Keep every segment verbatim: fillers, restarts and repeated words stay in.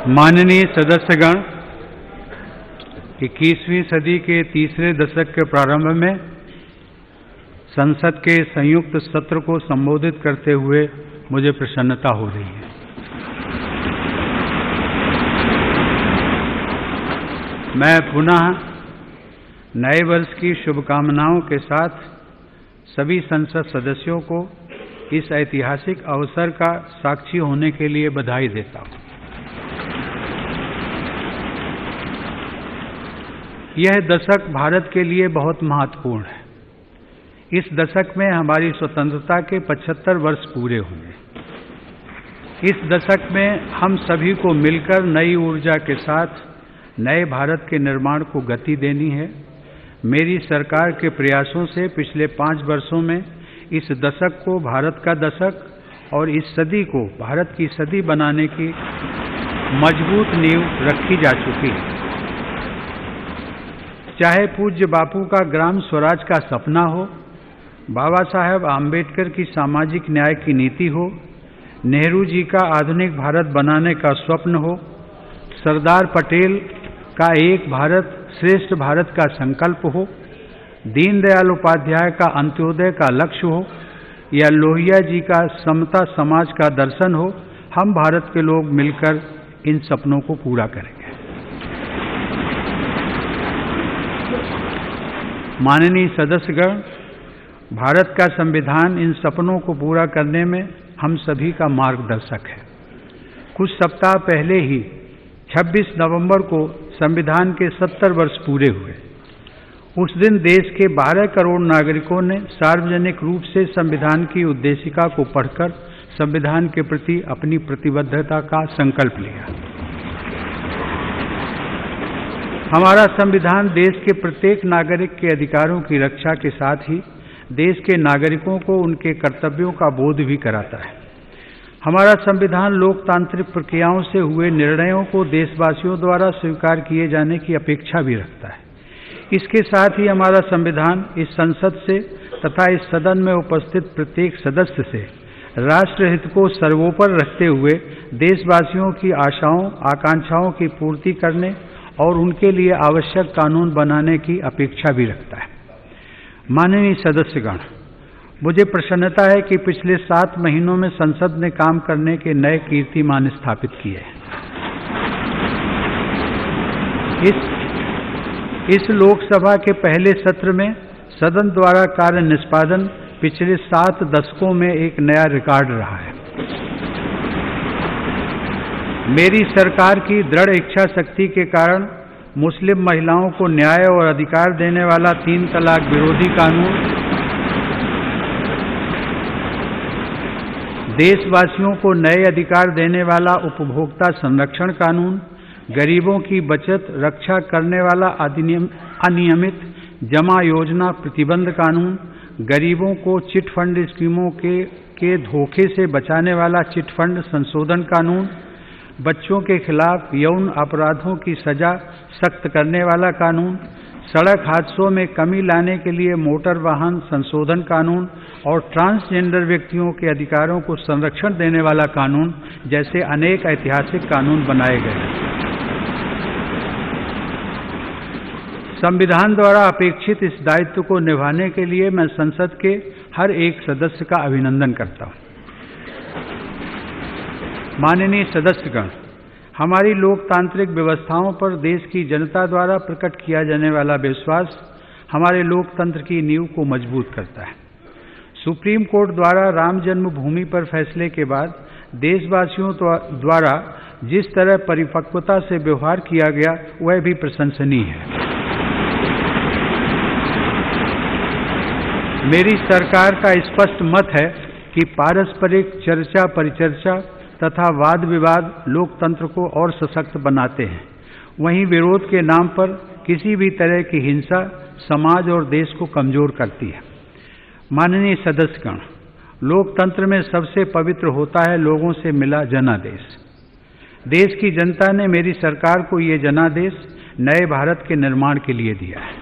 माननीय सदस्यगण, इक्कीसवीं सदी के तीसरे दशक के प्रारंभ में संसद के संयुक्त सत्र को संबोधित करते हुए मुझे प्रसन्नता हो रही है। मैं पुनः नए वर्ष की शुभकामनाओं के साथ सभी संसद सदस्यों को इस ऐतिहासिक अवसर का साक्षी होने के लिए बधाई देता हूं। यह दशक भारत के लिए बहुत महत्वपूर्ण है। इस दशक में हमारी स्वतंत्रता के पचहत्तर वर्ष पूरे होंगे। इस दशक में हम सभी को मिलकर नई ऊर्जा के साथ नए भारत के निर्माण को गति देनी है। मेरी सरकार के प्रयासों से पिछले पांच वर्षों में इस दशक को भारत का दशक और इस सदी को भारत की सदी बनाने की मजबूत नींव रखी जा चुकी है। चाहे पूज्य बापू का ग्राम स्वराज का सपना हो, बाबा साहेब आम्बेडकर की सामाजिक न्याय की नीति हो, नेहरू जी का आधुनिक भारत बनाने का स्वप्न हो, सरदार पटेल का एक भारत श्रेष्ठ भारत का संकल्प हो, दीनदयाल उपाध्याय का अंत्योदय का लक्ष्य हो या लोहिया जी का समता समाज का दर्शन हो, हम भारत के लोग मिलकर इन सपनों को पूरा करेंगे। माननीय सदस्यगण, भारत का संविधान इन सपनों को पूरा करने में हम सभी का मार्गदर्शक है। कुछ सप्ताह पहले ही छब्बीस नवंबर को संविधान के सत्तर वर्ष पूरे हुए। उस दिन देश के बारह करोड़ नागरिकों ने सार्वजनिक रूप से संविधान की उद्देशिका को पढ़कर संविधान के प्रति अपनी प्रतिबद्धता का संकल्प लिया। हमारा संविधान देश के प्रत्येक नागरिक के अधिकारों की रक्षा के साथ ही देश के नागरिकों को उनके कर्तव्यों का बोध भी कराता है। हमारा संविधान लोकतांत्रिक प्रक्रियाओं से हुए निर्णयों को देशवासियों द्वारा स्वीकार किए जाने की अपेक्षा भी रखता है। इसके साथ ही हमारा संविधान इस संसद से तथा इस सदन में उपस्थित प्रत्येक सदस्य से राष्ट्रहित को सर्वोपरि रखते हुए देशवासियों की आशाओं आकांक्षाओं की पूर्ति करने और उनके लिए आवश्यक कानून बनाने की अपेक्षा भी रखता है। माननीय सदस्यगण, मुझे प्रसन्नता है कि पिछले सात महीनों में संसद ने काम करने के नए कीर्तिमान स्थापित किए हैं। इस इस लोकसभा के पहले सत्र में सदन द्वारा कार्य निष्पादन पिछले सात दशकों में एक नया रिकॉर्ड रहा है। मेरी सरकार की दृढ़ इच्छा शक्ति के कारण मुस्लिम महिलाओं को न्याय और अधिकार देने वाला तीन तलाक विरोधी कानून, देशवासियों को नए अधिकार देने वाला उपभोक्ता संरक्षण कानून, गरीबों की बचत रक्षा करने वाला अनियमित जमा योजना प्रतिबंध कानून, गरीबों को चिट फंड स्कीमों के के धोखे से बचाने वाला चिट फंड संशोधन कानून, बच्चों के खिलाफ यौन अपराधों की सजा सख्त करने वाला कानून, सड़क हादसों में कमी लाने के लिए मोटर वाहन संशोधन कानून और ट्रांसजेंडर व्यक्तियों के अधिकारों को संरक्षण देने वाला कानून जैसे अनेक ऐतिहासिक कानून बनाए गए। संविधान द्वारा अपेक्षित इस दायित्व को निभाने के लिए मैं संसद के हर एक सदस्य का अभिनंदन करता हूं। माननीय सदस्यगण, हमारी लोकतांत्रिक व्यवस्थाओं पर देश की जनता द्वारा प्रकट किया जाने वाला विश्वास हमारे लोकतंत्र की नींव को मजबूत करता है। सुप्रीम कोर्ट द्वारा राम जन्मभूमि पर फैसले के बाद देशवासियों द्वारा जिस तरह परिपक्वता से व्यवहार किया गया वह भी प्रशंसनीय है। मेरी सरकार का स्पष्ट मत है कि पारस्परिक चर्चा परिचर्चा तथा वाद विवाद लोकतंत्र को और सशक्त बनाते हैं। वहीं विरोध के नाम पर किसी भी तरह की हिंसा समाज और देश को कमजोर करती है। माननीय सदस्यगण, लोकतंत्र में सबसे पवित्र होता है लोगों से मिला जनादेश। देश की जनता ने मेरी सरकार को ये जनादेश नए भारत के निर्माण के लिए दिया है।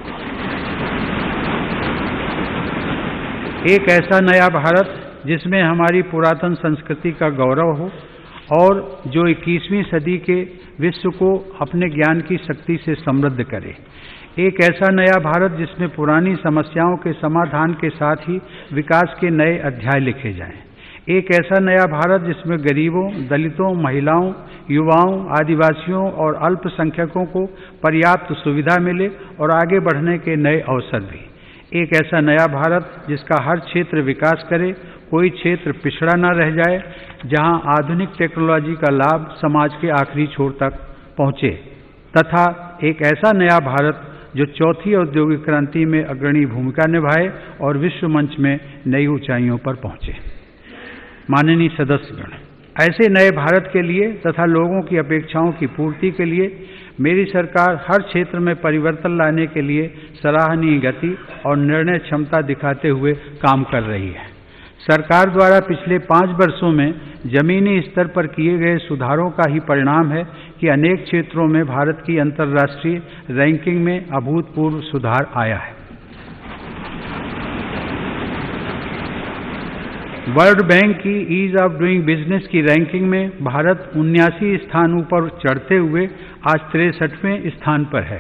एक ऐसा नया भारत जिसमें हमारी पुरातन संस्कृति का गौरव हो और जो इक्कीसवीं सदी के विश्व को अपने ज्ञान की शक्ति से समृद्ध करे। एक ऐसा नया भारत जिसमें पुरानी समस्याओं के समाधान के साथ ही विकास के नए अध्याय लिखे जाएं। एक ऐसा नया भारत जिसमें गरीबों, दलितों, महिलाओं, युवाओं, आदिवासियों और अल्पसंख्यकों को पर्याप्त सुविधा मिले और आगे बढ़ने के नए अवसर भी। एक ऐसा नया भारत जिसका हर क्षेत्र विकास करे, कोई क्षेत्र पिछड़ा न रह जाए, जहां आधुनिक टेक्नोलॉजी का लाभ समाज के आखिरी छोर तक पहुंचे, तथा एक ऐसा नया भारत जो चौथी औद्योगिक क्रांति में अग्रणी भूमिका निभाए और विश्व मंच में नई ऊंचाइयों पर पहुंचे। माननीय सदस्यगण, ऐसे नए भारत के लिए तथा लोगों की अपेक्षाओं की पूर्ति के लिए मेरी सरकार हर क्षेत्र में परिवर्तन लाने के लिए सराहनीय गति और निर्णय क्षमता दिखाते हुए काम कर रही है। सरकार द्वारा पिछले पाँच वर्षों में जमीनी स्तर पर किए गए सुधारों का ही परिणाम है कि अनेक क्षेत्रों में भारत की अंतर्राष्ट्रीय रैंकिंग में अभूतपूर्व सुधार आया है। वर्ल्ड बैंक की ईज ऑफ डूइंग बिजनेस की रैंकिंग में भारत उन्यासी स्थानों पर चढ़ते हुए आज तिरसठवें स्थान पर है।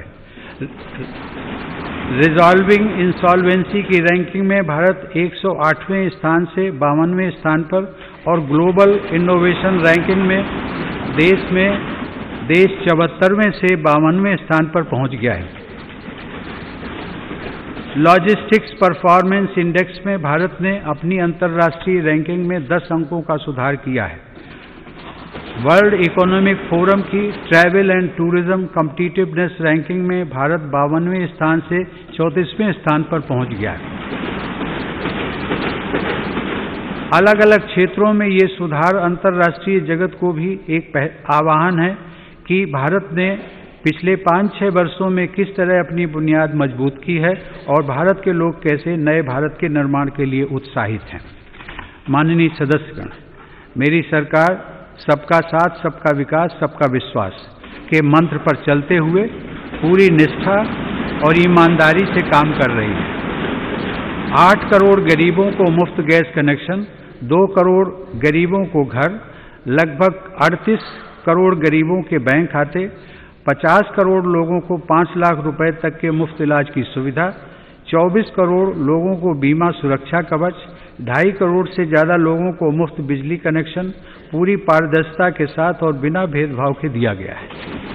रिजॉल्विंग इंसॉल्वेंसी की रैंकिंग में भारत एक सौ आठवें स्थान से बावनवें स्थान पर और ग्लोबल इनोवेशन रैंकिंग में देश में देश चौहत्तरवें से बावनवें स्थान पर पहुंच गया है। लॉजिस्टिक्स परफॉर्मेंस इंडेक्स में भारत ने अपनी अंतर्राष्ट्रीय रैंकिंग में दस अंकों का सुधार किया है। वर्ल्ड इकोनॉमिक फोरम की travel and tourism competitiveness ranking में भारत बावनवें स्थान से चौंतीसवें स्थान पर पहुंच गया है। अलग अलग क्षेत्रों में ये सुधार अंतर्राष्ट्रीय जगत को भी एक आह्वान है कि भारत ने पिछले पाँच छः वर्षों में किस तरह अपनी बुनियाद मजबूत की है और भारत के लोग कैसे नए भारत के निर्माण के लिए उत्साहित हैं। माननीय सदस्यगण, मेरी सरकार सबका साथ, सबका विकास, सबका विश्वास के मंत्र पर चलते हुए पूरी निष्ठा और ईमानदारी से काम कर रही है। आठ करोड़ गरीबों को मुफ्त गैस कनेक्शन, दो करोड़ गरीबों को घर, लगभग अड़तीस करोड़ गरीबों के बैंक खाते, पचास करोड़ लोगों को पाँच लाख रुपए तक के मुफ्त इलाज की सुविधा, चौबीस करोड़ लोगों को बीमा सुरक्षा कवच, ढाई करोड़ से ज़्यादा लोगों को मुफ्त बिजली कनेक्शन पूरी पारदर्शिता के साथ और बिना भेदभाव के दिया गया है।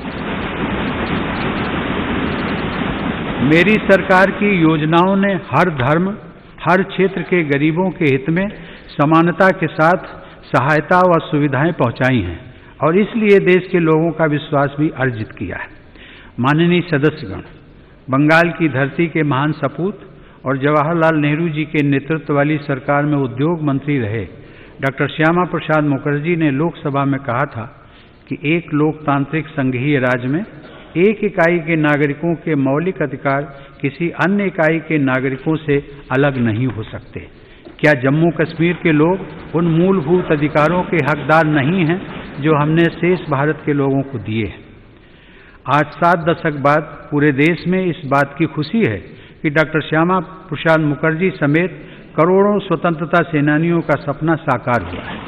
मेरी सरकार की योजनाओं ने हर धर्म, हर क्षेत्र के गरीबों के हित में समानता के साथ सहायता व सुविधाएं पहुंचाई हैं और इसलिए देश के लोगों का विश्वास भी अर्जित किया है। माननीय सदस्यगण, बंगाल की धरती के महान सपूत और जवाहरलाल नेहरू जी के नेतृत्व वाली सरकार में उद्योग मंत्री रहे डॉक्टर श्यामा प्रसाद मुखर्जी ने लोकसभा में कहा था कि एक लोकतांत्रिक संघीय राज्य में एक इकाई के नागरिकों के मौलिक अधिकार किसी अन्य इकाई के नागरिकों से अलग नहीं हो सकते। क्या जम्मू कश्मीर के लोग उन मूलभूत अधिकारों के हकदार नहीं हैं जो हमने शेष भारत के लोगों को दिए हैं? आज सात दशक बाद पूरे देश में इस बात की खुशी है कि डॉक्टर श्यामा प्रसाद मुखर्जी समेत करोड़ों स्वतंत्रता सेनानियों का सपना साकार हुआ है।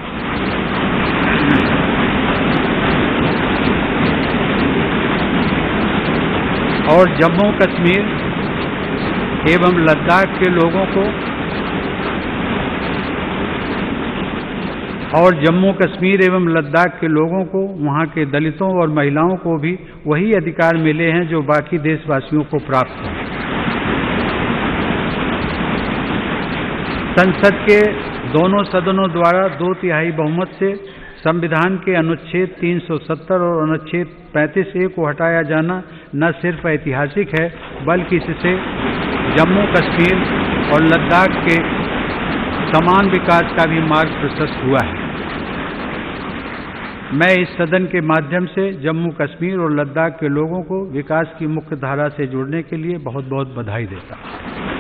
और जम्मू कश्मीर एवं लद्दाख के लोगों को और जम्मू कश्मीर एवं लद्दाख के लोगों को, वहां के दलितों और महिलाओं को भी वही अधिकार मिले हैं जो बाकी देशवासियों को प्राप्त हैं। संसद के दोनों सदनों द्वारा दो तिहाई बहुमत से संविधान के अनुच्छेद तीन सौ सत्तर और अनुच्छेद पैंतीस ए को हटाया जाना न सिर्फ ऐतिहासिक है बल्कि इससे जम्मू कश्मीर और लद्दाख के समान विकास का भी मार्ग प्रशस्त हुआ है। मैं इस सदन के माध्यम से जम्मू कश्मीर और लद्दाख के लोगों को विकास की मुख्य धारा से जुड़ने के लिए बहुत बहुत बधाई देता हूं।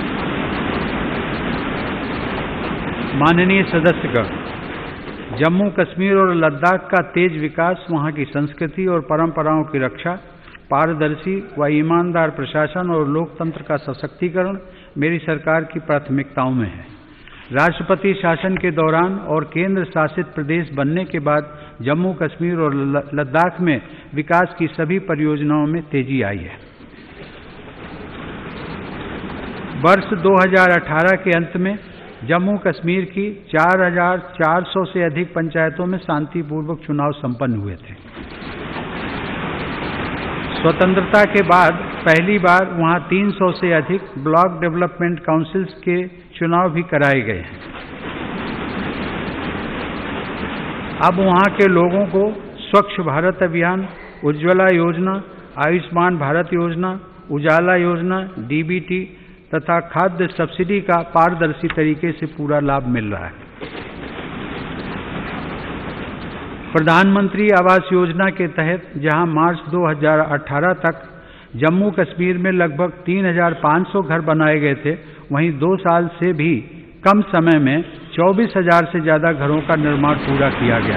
माननीय सदस्यगण, जम्मू कश्मीर और लद्दाख का तेज विकास, वहां की संस्कृति और परंपराओं की रक्षा, पारदर्शी व ईमानदार प्रशासन और लोकतंत्र का सशक्तिकरण मेरी सरकार की प्राथमिकताओं में है। राष्ट्रपति शासन के दौरान और केंद्र शासित प्रदेश बनने के बाद जम्मू कश्मीर और लद्दाख में विकास की सभी परियोजनाओं में तेजी आई है। वर्ष दो हज़ार अठारह के अंत में जम्मू कश्मीर की चार हज़ार चार सौ से अधिक पंचायतों में शांतिपूर्वक चुनाव संपन्न हुए थे। स्वतंत्रता के बाद पहली बार वहां तीन सौ से अधिक ब्लॉक डेवलपमेंट काउंसिल्स के चुनाव भी कराए गए हैं। अब वहां के लोगों को स्वच्छ भारत अभियान, उज्ज्वला योजना, आयुष्मान भारत योजना, उजाला योजना, डीबीटी तथा खाद्य सब्सिडी का पारदर्शी तरीके से पूरा लाभ मिल रहा है। प्रधानमंत्री आवास योजना के तहत जहां मार्च दो हज़ार अठारह तक जम्मू कश्मीर में लगभग तीन हज़ार पाँच सौ घर बनाए गए थे, वहीं दो साल से भी कम समय में चौबीस हज़ार से ज्यादा घरों का निर्माण पूरा किया गया।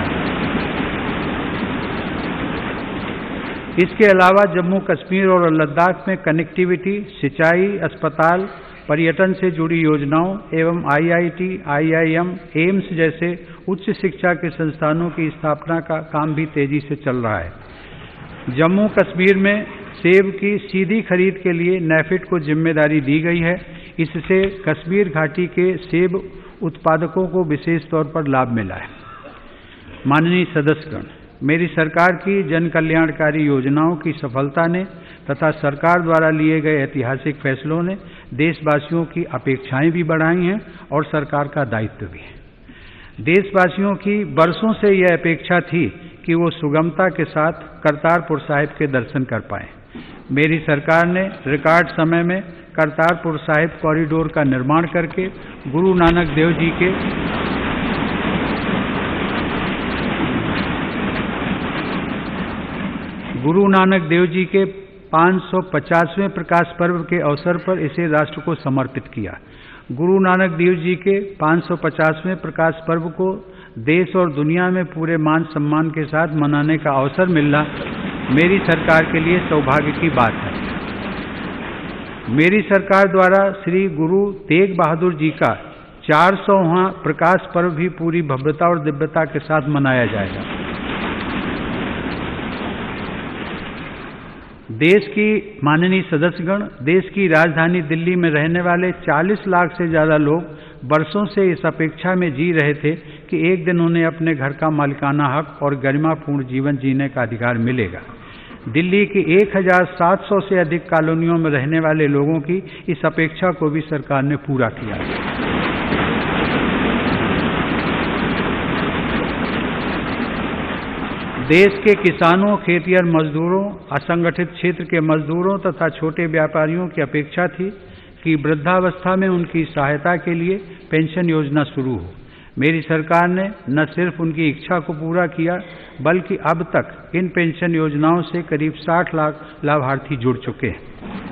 इसके अलावा जम्मू कश्मीर और लद्दाख में कनेक्टिविटी, सिंचाई, अस्पताल, पर्यटन से जुड़ी योजनाओं एवं आईआईटी, आईआईएम, एम्स जैसे उच्च शिक्षा के संस्थानों की स्थापना का काम भी तेजी से चल रहा है। जम्मू कश्मीर में सेब की सीधी खरीद के लिए नैफेड को जिम्मेदारी दी गई है। इससे कश्मीर घाटी के सेब उत्पादकों को विशेष तौर पर लाभ मिला है। माननीय सदस्यगण, मेरी सरकार की जन कल्याणकारी योजनाओं की सफलता ने तथा सरकार द्वारा लिए गए ऐतिहासिक फैसलों ने देशवासियों की अपेक्षाएं भी बढ़ाई हैं और सरकार का दायित्व भी है। देशवासियों की बरसों से यह अपेक्षा थी कि वो सुगमता के साथ करतारपुर साहिब के दर्शन कर पाएं। मेरी सरकार ने रिकॉर्ड समय में करतारपुर साहिब कॉरिडोर का निर्माण करके गुरु नानक देव जी के गुरु नानक देव जी के पाँच सौ पचासवें प्रकाश पर्व के अवसर पर इसे राष्ट्र को समर्पित किया। गुरु नानक देव जी के पाँच सौ पचासवें प्रकाश पर्व को देश और दुनिया में पूरे मान सम्मान के साथ मनाने का अवसर मिलना मेरी सरकार के लिए सौभाग्य की बात है। मेरी सरकार द्वारा श्री गुरु तेग बहादुर जी का चार सौवां प्रकाश पर्व भी पूरी भव्यता और दिव्यता के साथ मनाया जाएगा। देश की माननीय सदस्यगण, देश की राजधानी दिल्ली में रहने वाले चालीस लाख से ज्यादा लोग वर्षों से इस अपेक्षा में जी रहे थे कि एक दिन उन्हें अपने घर का मालिकाना हक और गरिमापूर्ण जीवन जीने का अधिकार मिलेगा। दिल्ली की एक हज़ार सात सौ से अधिक कॉलोनियों में रहने वाले लोगों की इस अपेक्षा को भी सरकार ने पूरा किया। देश के किसानों, खेतिहर मजदूरों, असंगठित क्षेत्र के मजदूरों तथा छोटे व्यापारियों की अपेक्षा थी कि वृद्धावस्था में उनकी सहायता के लिए पेंशन योजना शुरू हो। मेरी सरकार ने न सिर्फ उनकी इच्छा को पूरा किया, बल्कि अब तक इन पेंशन योजनाओं से करीब साठ लाख लाभार्थी जुड़ चुके हैं।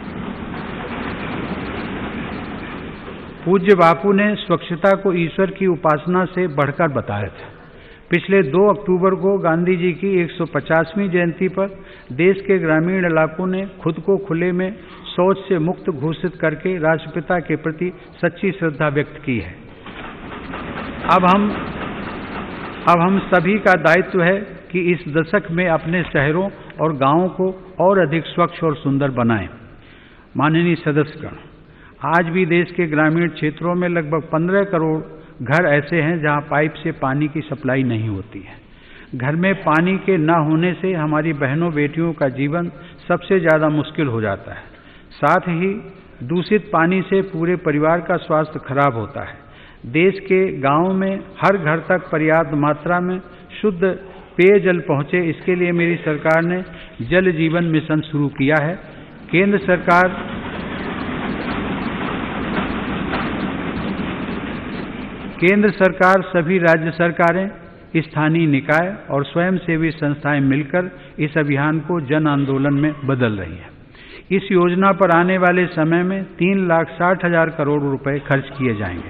पूज्य बापू ने स्वच्छता को ईश्वर की उपासना से बढ़कर बताया था। पिछले दो अक्टूबर को गांधी जी की एक सौ पचासवीं जयंती पर देश के ग्रामीण इलाकों ने खुद को खुले में शौच से मुक्त घोषित करके राष्ट्रपिता के प्रति सच्ची श्रद्धा व्यक्त की है। अब हम अब हम सभी का दायित्व है कि इस दशक में अपने शहरों और गांवों को और अधिक स्वच्छ और सुंदर बनाएं। माननीय सदस्यगण, आज भी देश के ग्रामीण क्षेत्रों में लगभग पंद्रह करोड़ घर ऐसे हैं जहां पाइप से पानी की सप्लाई नहीं होती है। घर में पानी के न होने से हमारी बहनों बेटियों का जीवन सबसे ज्यादा मुश्किल हो जाता है। साथ ही दूषित पानी से पूरे परिवार का स्वास्थ्य खराब होता है। देश के गांवों में हर घर तक पर्याप्त मात्रा में शुद्ध पेयजल पहुंचे, इसके लिए मेरी सरकार ने जल जीवन मिशन शुरू किया है। केंद्र सरकार केंद्र सरकार, सभी राज्य सरकारें, स्थानीय निकाय और स्वयंसेवी संस्थाएं मिलकर इस अभियान को जन आंदोलन में बदल रही हैं। इस योजना पर आने वाले समय में तीन लाख साठ हजार करोड़ रुपए खर्च किए जाएंगे।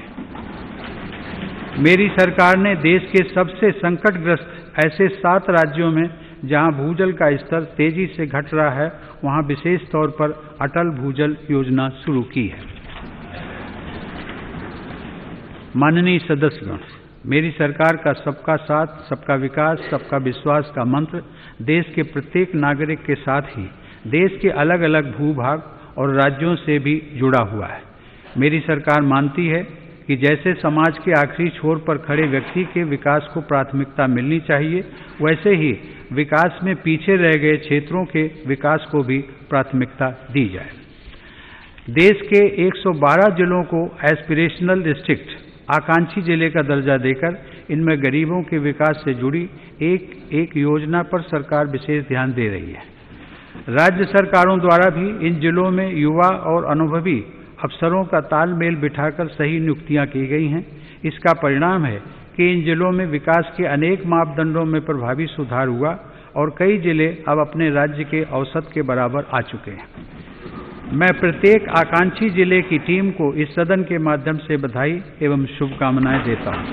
मेरी सरकार ने देश के सबसे संकटग्रस्त ऐसे सात राज्यों में जहां भूजल का स्तर तेजी से घट रहा है, वहां विशेष तौर पर अटल भूजल योजना शुरू की है। माननीय सदस्यगण, मेरी सरकार का सबका साथ, सबका विकास, सबका विश्वास का मंत्र देश के प्रत्येक नागरिक के साथ ही देश के अलग अलग भूभाग और राज्यों से भी जुड़ा हुआ है। मेरी सरकार मानती है कि जैसे समाज के आखिरी छोर पर खड़े व्यक्ति के विकास को प्राथमिकता मिलनी चाहिए, वैसे ही विकास में पीछे रह गए क्षेत्रों के विकास को भी प्राथमिकता दी जाए। देश के एक सौ बारह जिलों को एस्पिरेशनल डिस्ट्रिक्ट, आकांक्षी जिले का दर्जा देकर इनमें गरीबों के विकास से जुड़ी एक एक योजना पर सरकार विशेष ध्यान दे रही है। राज्य सरकारों द्वारा भी इन जिलों में युवा और अनुभवी अफसरों का तालमेल बिठाकर सही नियुक्तियां की गई हैं। इसका परिणाम है कि इन जिलों में विकास के अनेक मापदंडों में प्रभावी सुधार हुआ और कई जिले अब अपने राज्य के औसत के बराबर आ चुके हैं। मैं प्रत्येक आकांक्षी जिले की टीम को इस सदन के माध्यम से बधाई एवं शुभकामनाएं देता हूं।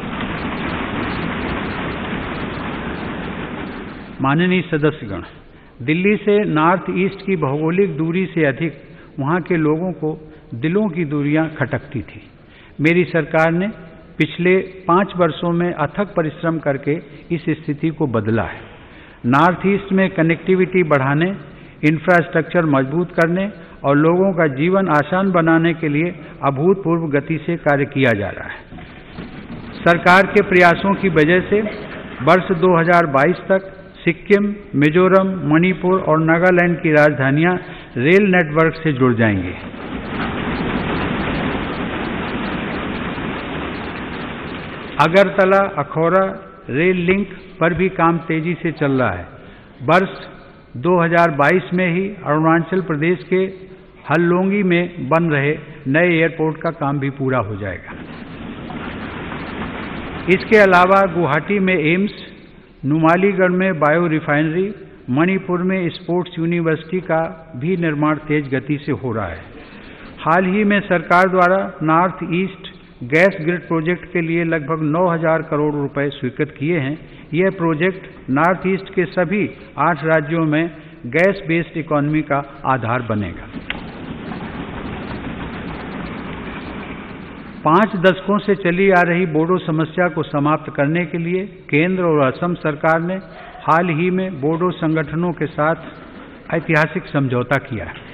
माननीय सदस्यगण, दिल्ली से नॉर्थ ईस्ट की भौगोलिक दूरी से अधिक वहां के लोगों को दिलों की दूरियां खटकती थी। मेरी सरकार ने पिछले पांच वर्षों में अथक परिश्रम करके इस स्थिति को बदला है। नॉर्थ ईस्ट में कनेक्टिविटी बढ़ाने, इंफ्रास्ट्रक्चर मजबूत करने और लोगों का जीवन आसान बनाने के लिए अभूतपूर्व गति से कार्य किया जा रहा है। सरकार के प्रयासों की वजह से वर्ष दो हज़ार बाईस तक सिक्किम, मिजोरम, मणिपुर और नागालैंड की राजधानियां रेल नेटवर्क से जुड़ जाएंगी। अगरतला अखौरा रेल लिंक पर भी काम तेजी से चल रहा है। वर्ष दो हज़ार बाईस में ही अरुणाचल प्रदेश के हल्द्वानी में बन रहे नए एयरपोर्ट का काम भी पूरा हो जाएगा। इसके अलावा गुवाहाटी में एम्स, नुमालीगढ़ में बायो रिफाइनरी, मणिपुर में स्पोर्ट्स यूनिवर्सिटी का भी निर्माण तेज गति से हो रहा है। हाल ही में सरकार द्वारा north east gas grid project के लिए लगभग नौ हज़ार करोड़ रुपए स्वीकृत किए हैं। यह प्रोजेक्ट नॉर्थ ईस्ट के सभी आठ राज्यों में गैस बेस्ड इकोनॉमी का आधार बनेगा। पांच दशकों से चली आ रही बोडो समस्या को समाप्त करने के लिए केंद्र और असम सरकार ने हाल ही में बोडो संगठनों के साथ ऐतिहासिक समझौता किया है।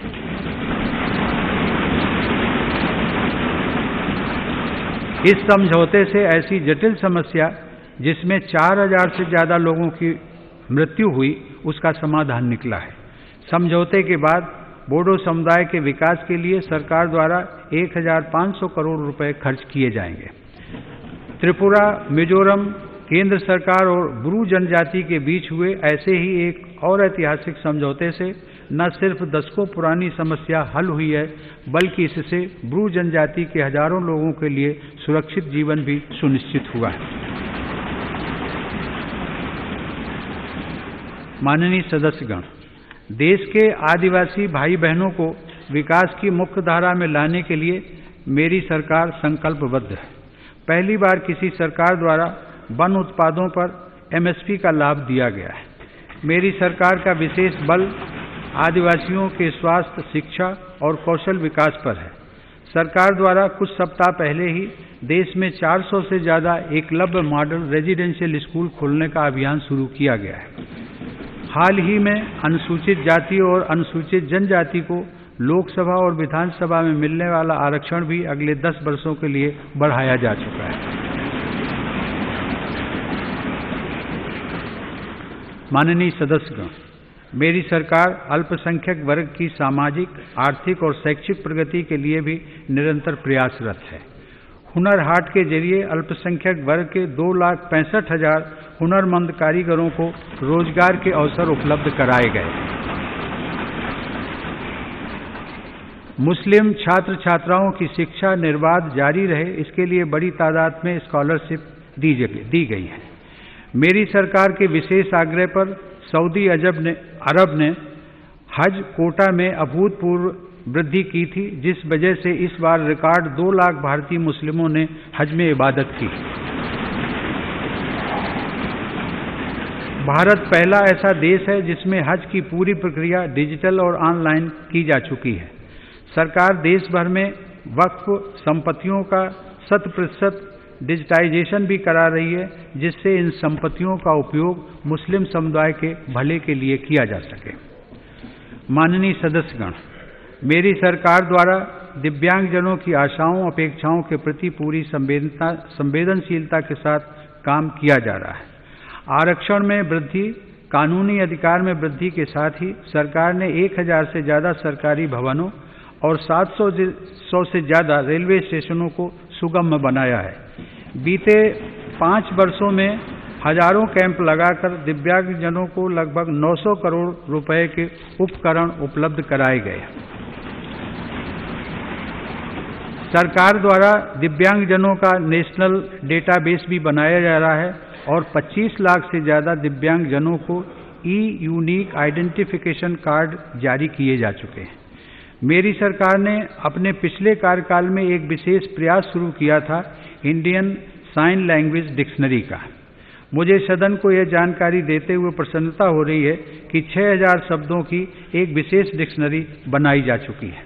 इस समझौते से ऐसी जटिल समस्या जिसमें चार हजार से ज्यादा लोगों की मृत्यु हुई, उसका समाधान निकला है। समझौते के बाद बोडो समुदाय के विकास के लिए सरकार द्वारा एक हज़ार पाँच सौ करोड़ रुपए खर्च किए जाएंगे। त्रिपुरा, मिजोरम, केंद्र सरकार और ब्रू जनजाति के बीच हुए ऐसे ही एक और ऐतिहासिक समझौते से न सिर्फ दशकों पुरानी समस्या हल हुई है, बल्कि इससे ब्रू जनजाति के हजारों लोगों के लिए सुरक्षित जीवन भी सुनिश्चित हुआ है। माननीय सदस्यगण, देश के आदिवासी भाई बहनों को विकास की मुख्य धारा में लाने के लिए मेरी सरकार संकल्पबद्ध है। पहली बार किसी सरकार द्वारा वन उत्पादों पर एमएसपी का लाभ दिया गया है। मेरी सरकार का विशेष बल आदिवासियों के स्वास्थ्य, शिक्षा और कौशल विकास पर है। सरकार द्वारा कुछ सप्ताह पहले ही देश में चार सौ से ज्यादा एकलव्य मॉडल रेजिडेंशियल स्कूल खोलने का अभियान शुरू किया गया है। हाल ही में अनुसूचित जाति और अनुसूचित जनजाति को लोकसभा और विधानसभा में मिलने वाला आरक्षण भी अगले दस वर्षों के लिए बढ़ाया जा चुका है। माननीय सदस्यगण, मेरी सरकार अल्पसंख्यक वर्ग की सामाजिक, आर्थिक और शैक्षिक प्रगति के लिए भी निरंतर प्रयासरत है। हुनर हाट के जरिए अल्पसंख्यक वर्ग के दो लाख पैंसठ हजार हुनरमंद कारीगरों को रोजगार के अवसर उपलब्ध कराए गए। मुस्लिम छात्र छात्राओं की शिक्षा निर्बाध जारी रहे, इसके लिए बड़ी तादाद में स्कॉलरशिप दी दी गई है। मेरी सरकार के विशेष आग्रह पर सऊदी अजब ने अरब ने हज कोटा में अभूतपूर्व वृद्धि की थी, जिस वजह से इस बार रिकॉर्ड दो लाख भारतीय मुस्लिमों ने हज में इबादत की। भारत पहला ऐसा देश है जिसमें हज की पूरी प्रक्रिया डिजिटल और ऑनलाइन की जा चुकी है। सरकार देश भर में वक्फ संपत्तियों का शत प्रतिशत डिजिटाइजेशन भी करा रही है, जिससे इन संपत्तियों का उपयोग मुस्लिम समुदाय के भले के लिए किया जा सके। माननीय सदस्यगण, मेरी सरकार द्वारा दिव्यांगजनों की आशाओं अपेक्षाओं के प्रति पूरी संवेदनता संवेदनशीलता के साथ काम किया जा रहा है। आरक्षण में वृद्धि, कानूनी अधिकार में वृद्धि के साथ ही सरकार ने एक हज़ार से ज़्यादा सरकारी भवनों और सात सौ से ज़्यादा रेलवे स्टेशनों को सुगम बनाया है। बीते पाँच वर्षों में हजारों कैंप लगाकर दिव्यांगजनों को लगभग नौ सौ करोड़ रुपए के उपकरण उपलब्ध कराए गए। सरकार द्वारा दिव्यांगजनों का नेशनल डेटाबेस भी बनाया जा रहा है और पच्चीस लाख से ज़्यादा दिव्यांगजनों को ई यूनिक आइडेंटिफिकेशन कार्ड जारी किए जा चुके हैं। मेरी सरकार ने अपने पिछले कार्यकाल में एक विशेष प्रयास शुरू किया था, इंडियन साइन लैंग्वेज डिक्शनरी का। मुझे सदन को यह जानकारी देते हुए प्रसन्नता हो रही है कि छह हज़ार शब्दों की एक विशेष डिक्शनरी बनाई जा चुकी है।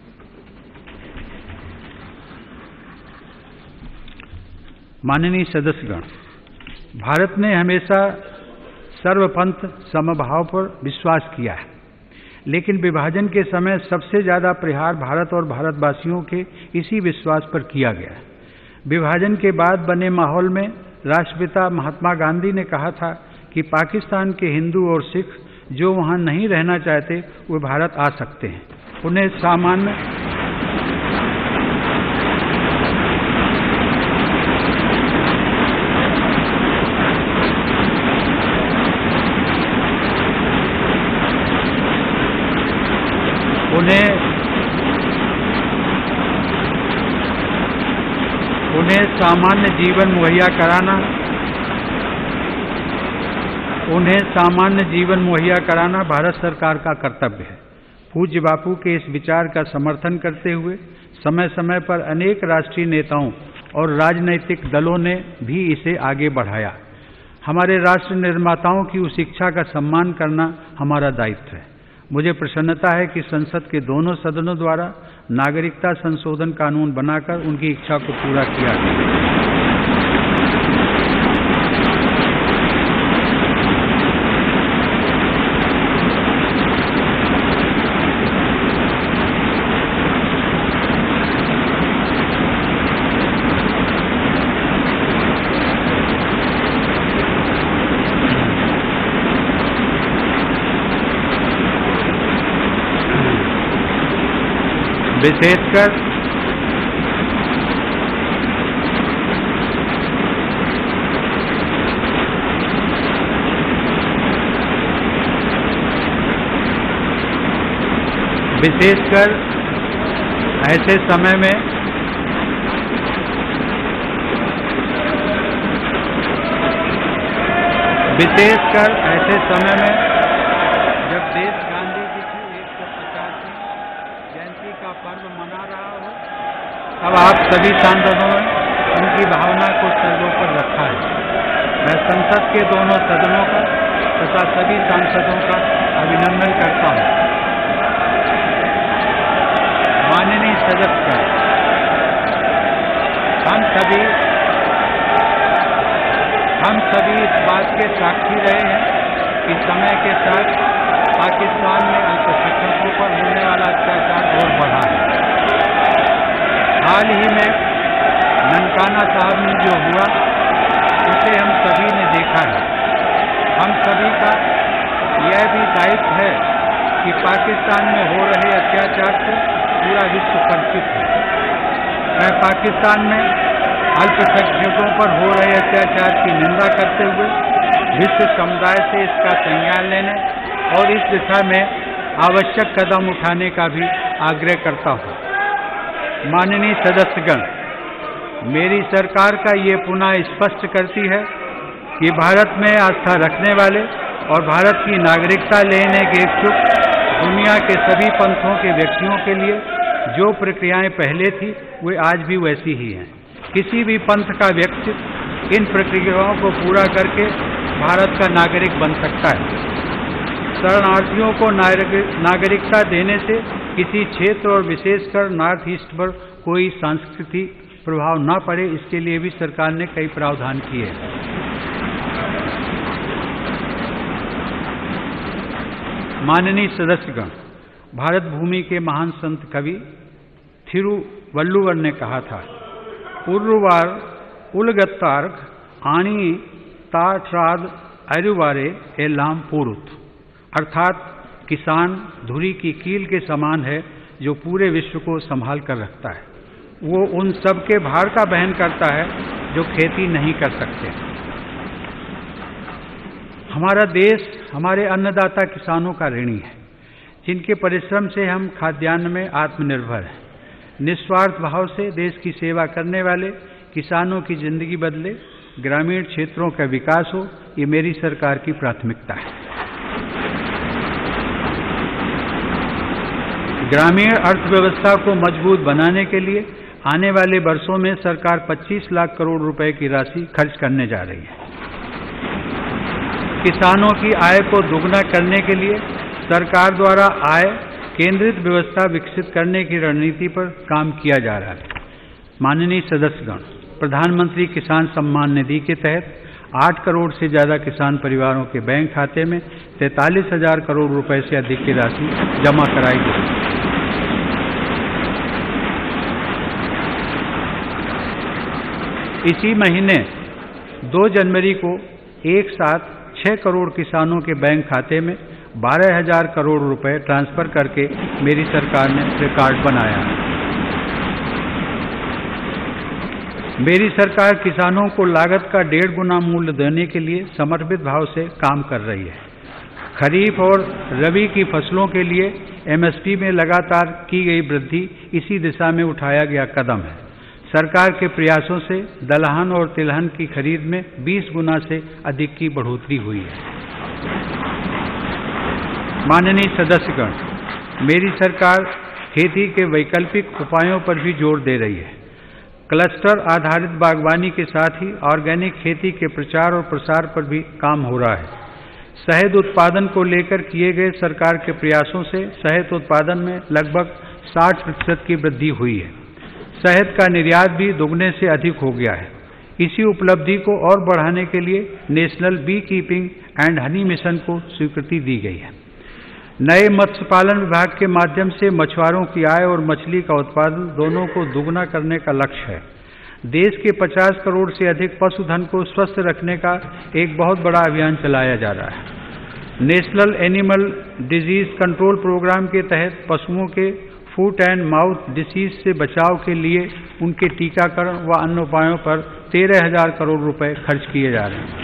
माननीय सदस्यगण, भारत ने हमेशा सर्वपंथ समभाव पर विश्वास किया है, लेकिन विभाजन के समय सबसे ज्यादा प्रहार भारत और भारतवासियों के इसी विश्वास पर किया गया। विभाजन के बाद बने माहौल में राष्ट्रपिता महात्मा गांधी ने कहा था कि पाकिस्तान के हिंदू और सिख जो वहां नहीं रहना चाहते वे भारत आ सकते हैं। उन्हें सामान्य उन्हें उन्हें सामान्य जीवन मुहैया कराना उन्हें सामान्य जीवन मुहैया कराना भारत सरकार का कर्तव्य है। पूज्य बापू के इस विचार का समर्थन करते हुए समय समय पर अनेक राष्ट्रीय नेताओं और राजनैतिक दलों ने भी इसे आगे बढ़ाया। हमारे राष्ट्र निर्माताओं की उस इच्छा का सम्मान करना हमारा दायित्व है। मुझे प्रसन्नता है कि संसद के दोनों सदनों द्वारा नागरिकता संशोधन कानून बनाकर उनकी इच्छा को पूरा किया गया। विशेषकर विशेषकर ऐसे समय में विशेषकर ऐसे समय में जब देश गांधी जी की एक सौ पचासवीं जयंती का पर्व मना रहा हो, अब आप सभी सांसदों ने उनकी भावना को सर्वोपरि रखा है। मैं संसद के दोनों सदनों का तथा सभी सांसदों का अभिनंदन करता हूं। माननीय सदस्य, हम सभी हम सभी इस बात के साक्षी रहे हैं कि समय के साथ पाकिस्तान में अल्पसंख्यकों पर होने वाला अत्याचार और बढ़ा है। हाल ही में ननकाना साहब में जो हुआ उसे हम सभी ने देखा है। हम सभी का यह भी दायित्व है कि पाकिस्तान में हो रहे अत्याचार से पूरा विश्व परिचित है। मैं पाकिस्तान में अल्पसंख्यकों पर हो रहे अत्याचार की निंदा करते हुए विश्व समुदाय से इसका संज्ञान लेने और इस दिशा में आवश्यक कदम उठाने का भी आग्रह करता हूँ। माननीय सदस्यगण, मेरी सरकार का ये पुनः स्पष्ट करती है कि भारत में आस्था रखने वाले और भारत की नागरिकता लेने के इच्छुक दुनिया के सभी पंथों के व्यक्तियों के लिए जो प्रक्रियाएं पहले थी वे आज भी वैसी ही हैं। किसी भी पंथ का व्यक्ति इन प्रक्रियाओं को पूरा करके भारत का नागरिक बन सकता है। शरणार्थियों को नागरिकता देने से किसी क्षेत्र और विशेषकर नॉर्थ ईस्ट पर कोई सांस्कृतिक प्रभाव न पड़े, इसके लिए भी सरकार ने कई प्रावधान किए हैं। माननीय सदस्यगण, भारत भूमि के महान संत कवि थिरुवल्लुवर ने कहा था, उर्वार उलगत्तार्क आनी ताट्राद अरुवारे एलाम पुरुत, अर्थात किसान धुरी की कील के समान है जो पूरे विश्व को संभाल कर रखता है। वो उन सब के भार का वहन करता है जो खेती नहीं कर सकते। हमारा देश हमारे अन्नदाता किसानों का ऋणी है, जिनके परिश्रम से हम खाद्यान्न में आत्मनिर्भर हैं। निस्वार्थ भाव से देश की सेवा करने वाले किसानों की जिंदगी बदले, ग्रामीण क्षेत्रों का विकास हो, ये मेरी सरकार की प्राथमिकता है। ग्रामीण अर्थव्यवस्था को मजबूत बनाने के लिए आने वाले वर्षों में सरकार पच्चीस लाख करोड़ रुपए की राशि खर्च करने जा रही है। किसानों की आय को दोगुना करने के लिए सरकार द्वारा आय केंद्रित व्यवस्था विकसित करने की रणनीति पर काम किया जा रहा है। माननीय सदस्यगण, प्रधानमंत्री किसान सम्मान निधि के तहत आठ करोड़ से ज्यादा किसान परिवारों के बैंक खाते में तैंतालीस हजार करोड़ रुपए से अधिक की राशि जमा कराई गई। इसी महीने दो जनवरी को एक साथ छह करोड़ किसानों के बैंक खाते में बारह हजार करोड़ रुपए ट्रांसफर करके मेरी सरकार ने रिकॉर्ड बनाया है। मेरी सरकार किसानों को लागत का डेढ़ गुना मूल्य देने के लिए समर्पित भाव से काम कर रही है। खरीफ और रबी की फसलों के लिए एमएसपी में लगातार की गई वृद्धि इसी दिशा में उठाया गया कदम है। सरकार के प्रयासों से दलहन और तिलहन की खरीद में बीस गुना से अधिक की बढ़ोतरी हुई है। माननीय सदस्यगण, मेरी सरकार खेती के वैकल्पिक उपायों पर भी जोर दे रही है। क्लस्टर आधारित बागवानी के साथ ही ऑर्गेनिक खेती के प्रचार और प्रसार पर भी काम हो रहा है। शहद उत्पादन को लेकर किए गए सरकार के प्रयासों से शहद उत्पादन में लगभग साठ प्रतिशत की वृद्धि हुई है। शहद का निर्यात भी दोगुने से अधिक हो गया है। इसी उपलब्धि को और बढ़ाने के लिए national bee keeping and honey mission को स्वीकृति दी गई है। नए मत्स्य पालन विभाग के माध्यम से मछुआरों की आय और मछली का उत्पादन दोनों को दुगना करने का लक्ष्य है। देश के पचास करोड़ से अधिक पशुधन को स्वस्थ रखने का एक बहुत बड़ा अभियान चलाया जा रहा है। National animal disease control programme के तहत पशुओं के फुट एंड माउथ डिसीज से बचाव के लिए उनके टीकाकरण व अन्य उपायों पर तेरह हजार करोड़ रुपए खर्च किए जा रहे हैं।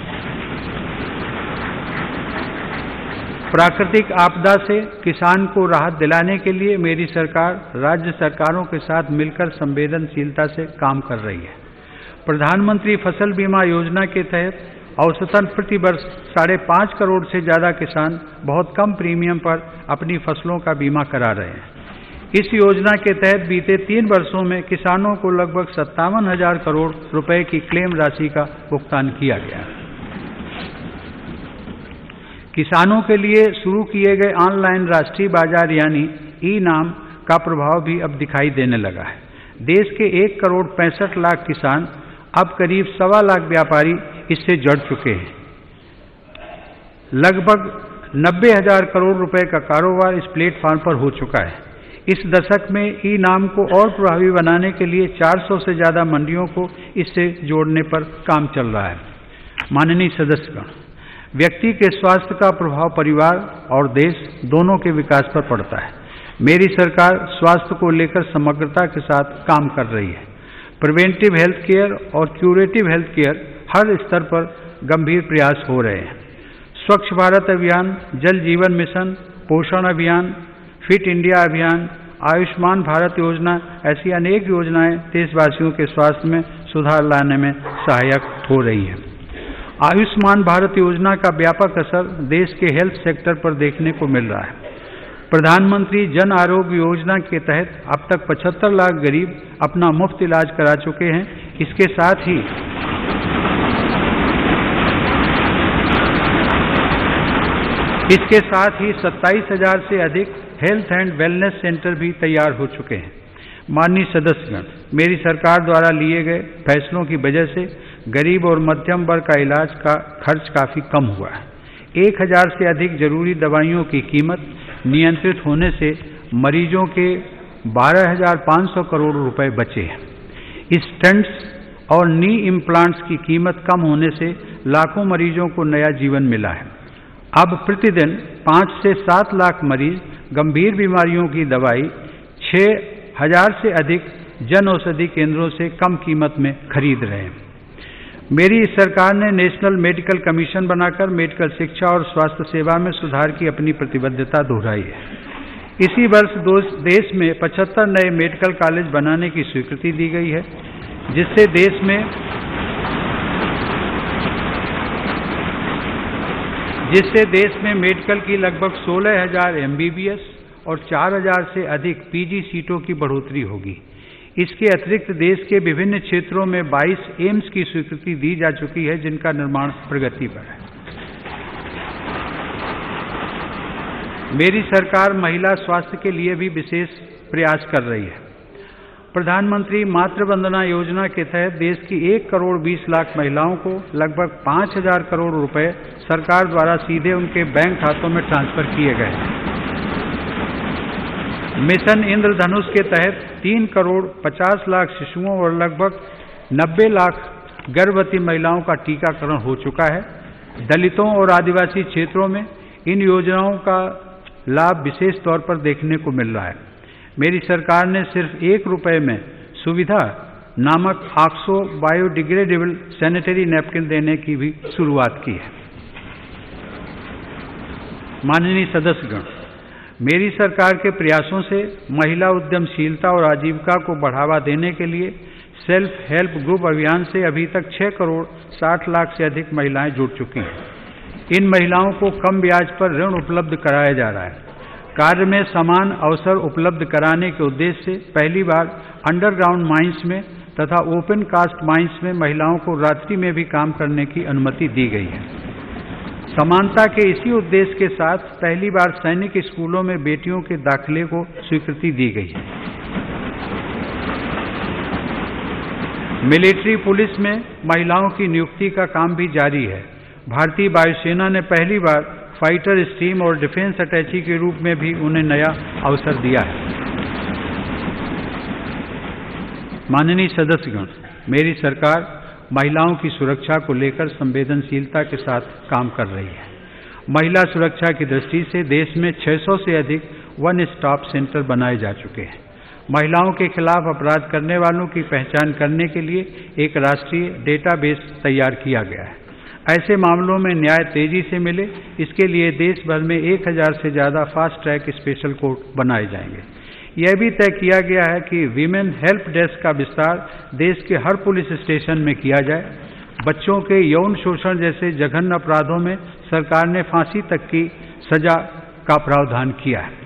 प्राकृतिक आपदा से किसान को राहत दिलाने के लिए मेरी सरकार राज्य सरकारों के साथ मिलकर संवेदनशीलता से काम कर रही है। प्रधानमंत्री फसल बीमा योजना के तहत औसतन प्रति वर्ष साढ़े पाँच करोड़ से ज्यादा किसान बहुत कम प्रीमियम पर अपनी फसलों का बीमा करा रहे हैं। इस योजना के तहत बीते तीन वर्षों में किसानों को लगभग सत्तावन हजार करोड़ रुपए की क्लेम राशि का भुगतान किया गया है। किसानों के लिए शुरू किए गए ऑनलाइन राष्ट्रीय बाजार यानी ई नाम का प्रभाव भी अब दिखाई देने लगा है। देश के एक करोड़ पैंसठ लाख किसान, अब करीब सवा लाख व्यापारी इससे जुड़ चुके हैं। लगभग नब्बे हजार करोड़ रुपए का कारोबार इस प्लेटफॉर्म पर हो चुका है। इस दशक में ई नाम को और प्रभावी बनाने के लिए चार सौ से ज्यादा मंडियों को इससे जोड़ने पर काम चल रहा है। माननीय सदस्यगण, व्यक्ति के स्वास्थ्य का प्रभाव परिवार और देश दोनों के विकास पर पड़ता है। मेरी सरकार स्वास्थ्य को लेकर समग्रता के साथ काम कर रही है। प्रिवेंटिव हेल्थ केयर और क्यूरेटिव हेल्थ केयर हर स्तर पर गंभीर प्रयास हो रहे हैं। स्वच्छ भारत अभियान, जल जीवन मिशन, पोषण अभियान, फिट इंडिया अभियान, आयुष्मान भारत योजना, ऐसी अनेक योजनाएं देशवासियों के स्वास्थ्य में सुधार लाने में सहायक हो रही है। आयुष्मान भारत योजना का व्यापक असर देश के हेल्थ सेक्टर पर देखने को मिल रहा है। प्रधानमंत्री जन आरोग्य योजना के तहत अब तक पचहत्तर लाख गरीब अपना मुफ्त इलाज करा चुके हैं। इसके साथ ही इसके साथ ही सत्ताईस हजार से अधिक हेल्थ एंड वेलनेस सेंटर भी तैयार हो चुके हैं। माननीय सदस्यगण, मेरी सरकार द्वारा लिए गए फैसलों की वजह से गरीब और मध्यम वर्ग का इलाज का खर्च काफी कम हुआ है। एक हजार से अधिक जरूरी दवाइयों की कीमत नियंत्रित होने से मरीजों के बारह हजार पाँच सौ करोड़ रुपए बचे हैं। स्टेंट्स और नी इम्प्लांट्स की कीमत कम होने से लाखों मरीजों को नया जीवन मिला है। अब प्रतिदिन पाँच से सात लाख मरीज गंभीर बीमारियों की दवाई छः हजार से अधिक जन औषधि केंद्रों से कम कीमत में खरीद रहे हैं। मेरी सरकार ने नेशनल मेडिकल कमीशन बनाकर मेडिकल शिक्षा और स्वास्थ्य सेवा में सुधार की अपनी प्रतिबद्धता दोहराई है। इसी वर्ष देश में पचहत्तर नए मेडिकल कॉलेज बनाने की स्वीकृति दी गई है, जिससे देश में जिससे देश में मेडिकल की लगभग सोलह हजार एम बी बी एस और चार हजार से अधिक पी जी सीटों की बढ़ोतरी होगी। इसके अतिरिक्त देश के विभिन्न क्षेत्रों में बाईस एम्स की स्वीकृति दी जा चुकी है, जिनका निर्माण प्रगति पर है। मेरी सरकार महिला स्वास्थ्य के लिए भी विशेष प्रयास कर रही है। प्रधानमंत्री मातृ वंदना योजना के तहत देश की एक करोड़ बीस लाख महिलाओं को लगभग पाँच हजार करोड़ रुपए सरकार द्वारा सीधे उनके बैंक खातों में ट्रांसफर किए गए। मिशन इंद्रधनुष के तहत तीन करोड़ पचास लाख शिशुओं और लगभग नब्बे लाख गर्भवती महिलाओं का टीकाकरण हो चुका है। दलितों और आदिवासी क्षेत्रों में इन योजनाओं का लाभ विशेष तौर पर देखने को मिल रहा है। मेरी सरकार ने सिर्फ एक रुपए में सुविधा नामक ऑक्सो बायोडिग्रेडेबल सैनिटरी नैपकिन देने की भी शुरुआत की है। माननीय सदस्यगण, मेरी सरकार के प्रयासों से महिला उद्यमशीलता और आजीविका को बढ़ावा देने के लिए सेल्फ हेल्प ग्रुप अभियान से अभी तक छह करोड़ साठ लाख से अधिक महिलाएं जुड़ चुकी हैं। इन महिलाओं को कम ब्याज पर ऋण उपलब्ध कराया जा रहा है। कार्य में समान अवसर उपलब्ध कराने के उद्देश्य से पहली बार अंडरग्राउंड माइंस में तथा ओपन कास्ट माइंस में महिलाओं को रात्रि में भी काम करने की अनुमति दी गई है। समानता के इसी उद्देश्य के साथ पहली बार सैनिक स्कूलों में बेटियों के दाखिले को स्वीकृति दी गई है। मिलिट्री पुलिस में महिलाओं की नियुक्ति का काम भी जारी है। भारतीय वायुसेना ने पहली बार फाइटर स्ट्रीम और डिफेंस अटैची के रूप में भी उन्हें नया अवसर दिया है। माननीय सदस्यगण, मेरी सरकार महिलाओं की सुरक्षा को लेकर संवेदनशीलता के साथ काम कर रही है। महिला सुरक्षा की दृष्टि से देश में छह सौ से अधिक वन स्टॉप सेंटर बनाए जा चुके हैं। महिलाओं के खिलाफ अपराध करने वालों की पहचान करने के लिए एक राष्ट्रीय डेटाबेस तैयार किया गया है। ऐसे मामलों में न्याय तेजी से मिले, इसके लिए देश भर में एक हजार से ज्यादा फास्ट ट्रैक स्पेशल कोर्ट बनाए जाएंगे। यह भी तय किया गया है कि वीमेन हेल्प डेस्क का विस्तार देश के हर पुलिस स्टेशन में किया जाए। बच्चों के यौन शोषण जैसे जघन्य अपराधों में सरकार ने फांसी तक की सजा का प्रावधान किया है।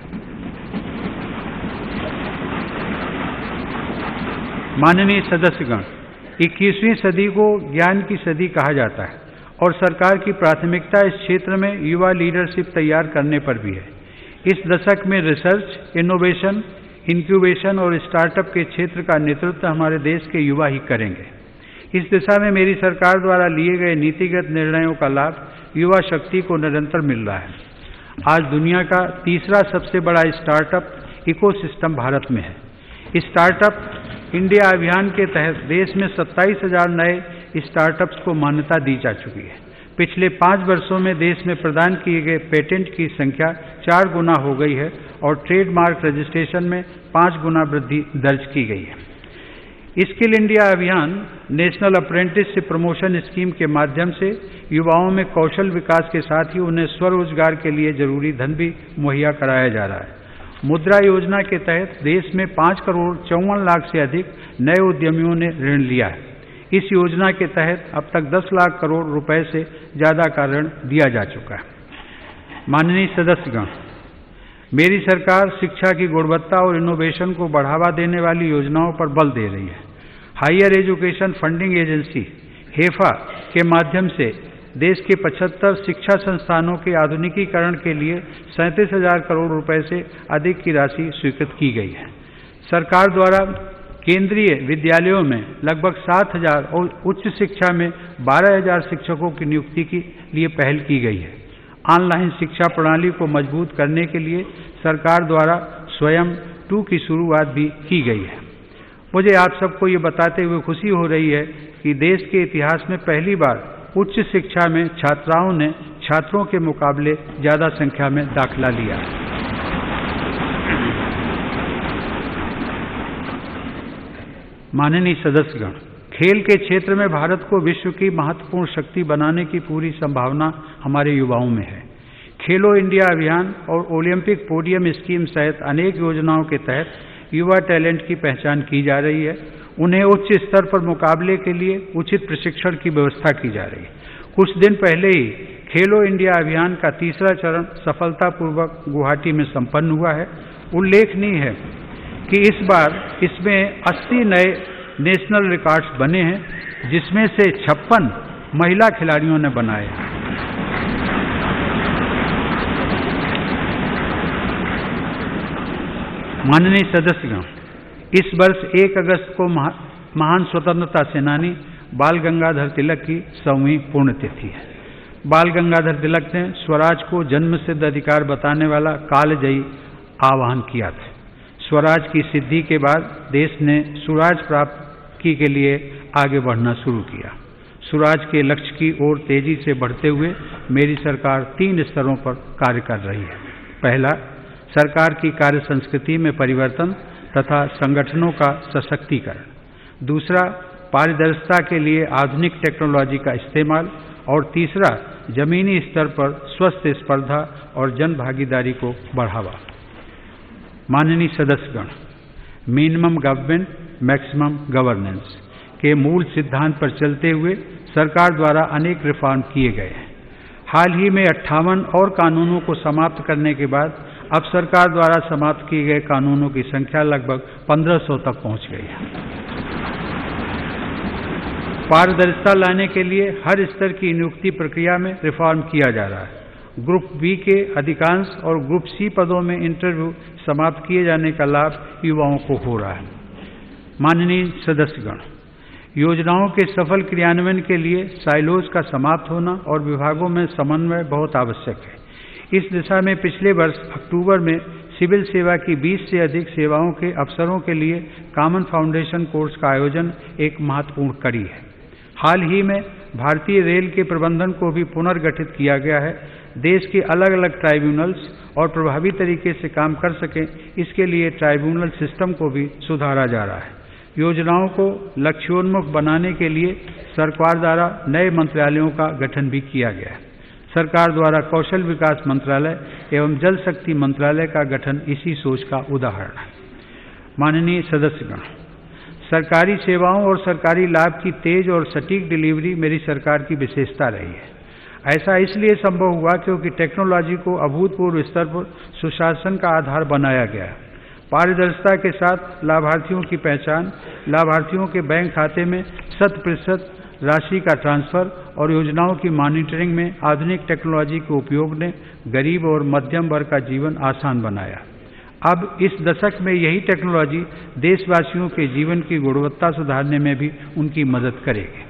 माननीय सदस्यगण, इक्कीसवीं सदी को ज्ञान की सदी कहा जाता है और सरकार की प्राथमिकता इस क्षेत्र में युवा लीडरशिप तैयार करने पर भी है। इस दशक में रिसर्च, इनोवेशन, इंक्यूबेशन और स्टार्टअप के क्षेत्र का नेतृत्व हमारे देश के युवा ही करेंगे। इस दिशा में मेरी सरकार द्वारा लिए गए नीतिगत निर्णयों का लाभ युवा शक्ति को निरंतर मिल रहा है। आज दुनिया का तीसरा सबसे बड़ा स्टार्टअप इकोसिस्टम भारत में है। स्टार्टअप इंडिया अभियान के तहत देश में सत्ताईस हजार नए स्टार्टअप्स को मान्यता दी जा चुकी है। पिछले पाँच वर्षों में देश में प्रदान किए गए पेटेंट की संख्या चार गुना हो गई है और ट्रेडमार्क रजिस्ट्रेशन में पाँच गुना वृद्धि दर्ज की गई है। स्किल इंडिया अभियान नेशनल अप्रेंटिसशिप प्रमोशन स्कीम के माध्यम से युवाओं में कौशल विकास के साथ ही उन्हें स्वरोजगार के लिए जरूरी धन भी मुहैया कराया जा रहा है। मुद्रा योजना के तहत देश में पाँच करोड़ चौवन लाख से अधिक नए उद्यमियों ने ऋण लिया है। इस योजना के तहत अब तक दस लाख करोड़ रुपए से ज्यादा का ऋण दिया जा चुका है। माननीय सदस्यगण, मेरी सरकार शिक्षा की गुणवत्ता और इनोवेशन को बढ़ावा देने वाली योजनाओं पर बल दे रही है। Higher education funding agency HEFA के माध्यम से देश के पचहत्तर शिक्षा संस्थानों के आधुनिकीकरण के लिए सैंतीस हजार करोड़ रुपए से अधिक की राशि स्वीकृत की गई है। सरकार द्वारा केंद्रीय विद्यालयों में लगभग सात हजार और उच्च शिक्षा में बारह हजार शिक्षकों की नियुक्ति के लिए पहल की गई है। ऑनलाइन शिक्षा प्रणाली को मजबूत करने के लिए सरकार द्वारा स्वयं टू की शुरुआत भी की गई है। मुझे आप सबको ये बताते हुए खुशी हो रही है कि देश के इतिहास में पहली बार उच्च शिक्षा में छात्राओं ने छात्रों के मुकाबले ज्यादा संख्या में दाखिला लिया। माननीय सदस्यगण, खेल के क्षेत्र में भारत को विश्व की महत्वपूर्ण शक्ति बनाने की पूरी संभावना हमारे युवाओं में है। खेलो इंडिया अभियान और ओलंपिक पोडियम स्कीम सहित अनेक योजनाओं के तहत युवा टैलेंट की पहचान की जा रही है। उन्हें उच्च स्तर पर मुकाबले के लिए उचित प्रशिक्षण की व्यवस्था की जा रही है। कुछ दिन पहले ही खेलो इंडिया अभियान का तीसरा चरण सफलतापूर्वक गुवाहाटी में संपन्न हुआ है। उल्लेखनीय है कि इस बार इसमें अस्सी नए नेशनल रिकॉर्ड्स बने हैं, जिसमें से छप्पन महिला खिलाड़ियों ने बनाए हैं। माननीय सदस्यगण, इस वर्ष एक अगस्त को महा, महान स्वतंत्रता सेनानी बाल गंगाधर तिलक की सौवीं पुण्यतिथि है। बाल गंगाधर तिलक ने स्वराज को जन्म सिद्ध अधिकार बताने वाला कालजयी आह्वान किया था। स्वराज की सिद्धि के बाद देश ने सुराज प्राप्ति के लिए आगे बढ़ना शुरू किया। सुराज के लक्ष्य की ओर तेजी से बढ़ते हुए मेरी सरकार तीन स्तरों पर कार्य कर रही है। पहला, सरकार की कार्य संस्कृति में परिवर्तन तथा संगठनों का सशक्तिकरण। दूसरा, पारदर्शिता के लिए आधुनिक टेक्नोलॉजी का इस्तेमाल। और तीसरा, जमीनी स्तर पर स्वस्थ स्पर्धा और जन भागीदारी को बढ़ावा। माननीय सदस्यगण, मिनिमम गवर्नमेंट मैक्सिमम गवर्नेंस के मूल सिद्धांत पर चलते हुए सरकार द्वारा अनेक रिफॉर्म किए गए हैं। हाल ही में अट्ठावन और कानूनों को समाप्त करने के बाद अब सरकार द्वारा समाप्त किए गए कानूनों की संख्या लगभग पंद्रह सौ तक पहुंच गई है। पारदर्शिता लाने के लिए हर स्तर की नियुक्ति प्रक्रिया में रिफॉर्म किया जा रहा है। ग्रुप बी के अधिकांश और ग्रुप सी पदों में इंटरव्यू समाप्त किए जाने का लाभ युवाओं को हो रहा है। माननीय सदस्यगण, योजनाओं के सफल क्रियान्वयन के लिए साइलोज का समाप्त होना और विभागों में समन्वय बहुत आवश्यक है। इस दिशा में पिछले वर्ष अक्टूबर में सिविल सेवा की बीस से अधिक सेवाओं के अफसरों के लिए कॉमन फाउंडेशन कोर्स का आयोजन एक महत्वपूर्ण कड़ी है। हाल ही में भारतीय रेल के प्रबंधन को भी पुनर्गठित किया गया है। देश के अलग अलग ट्राइब्यूनल्स और प्रभावी तरीके से काम कर सकें, इसके लिए ट्राइब्यूनल सिस्टम को भी सुधारा जा रहा है। योजनाओं को लक्ष्योन्मुख बनाने के लिए सरकार द्वारा नए मंत्रालयों का गठन भी किया गया है। सरकार द्वारा कौशल विकास मंत्रालय एवं जल शक्ति मंत्रालय का गठन इसी सोच का उदाहरण है। माननीय सदस्यगण, सरकारी सेवाओं और सरकारी लाभ की तेज और सटीक डिलीवरी मेरी सरकार की विशेषता रही है। ऐसा इसलिए संभव हुआ क्योंकि टेक्नोलॉजी को अभूतपूर्व स्तर पर सुशासन का आधार बनाया गया। पारदर्शिता के साथ लाभार्थियों की पहचान, लाभार्थियों के बैंक खाते में शत प्रतिशत राशि का ट्रांसफर और योजनाओं की मॉनिटरिंग में आधुनिक टेक्नोलॉजी के उपयोग ने गरीब और मध्यम वर्ग का जीवन आसान बनाया। अब इस दशक में यही टेक्नोलॉजी देशवासियों के जीवन की गुणवत्ता सुधारने में भी उनकी मदद करेगी।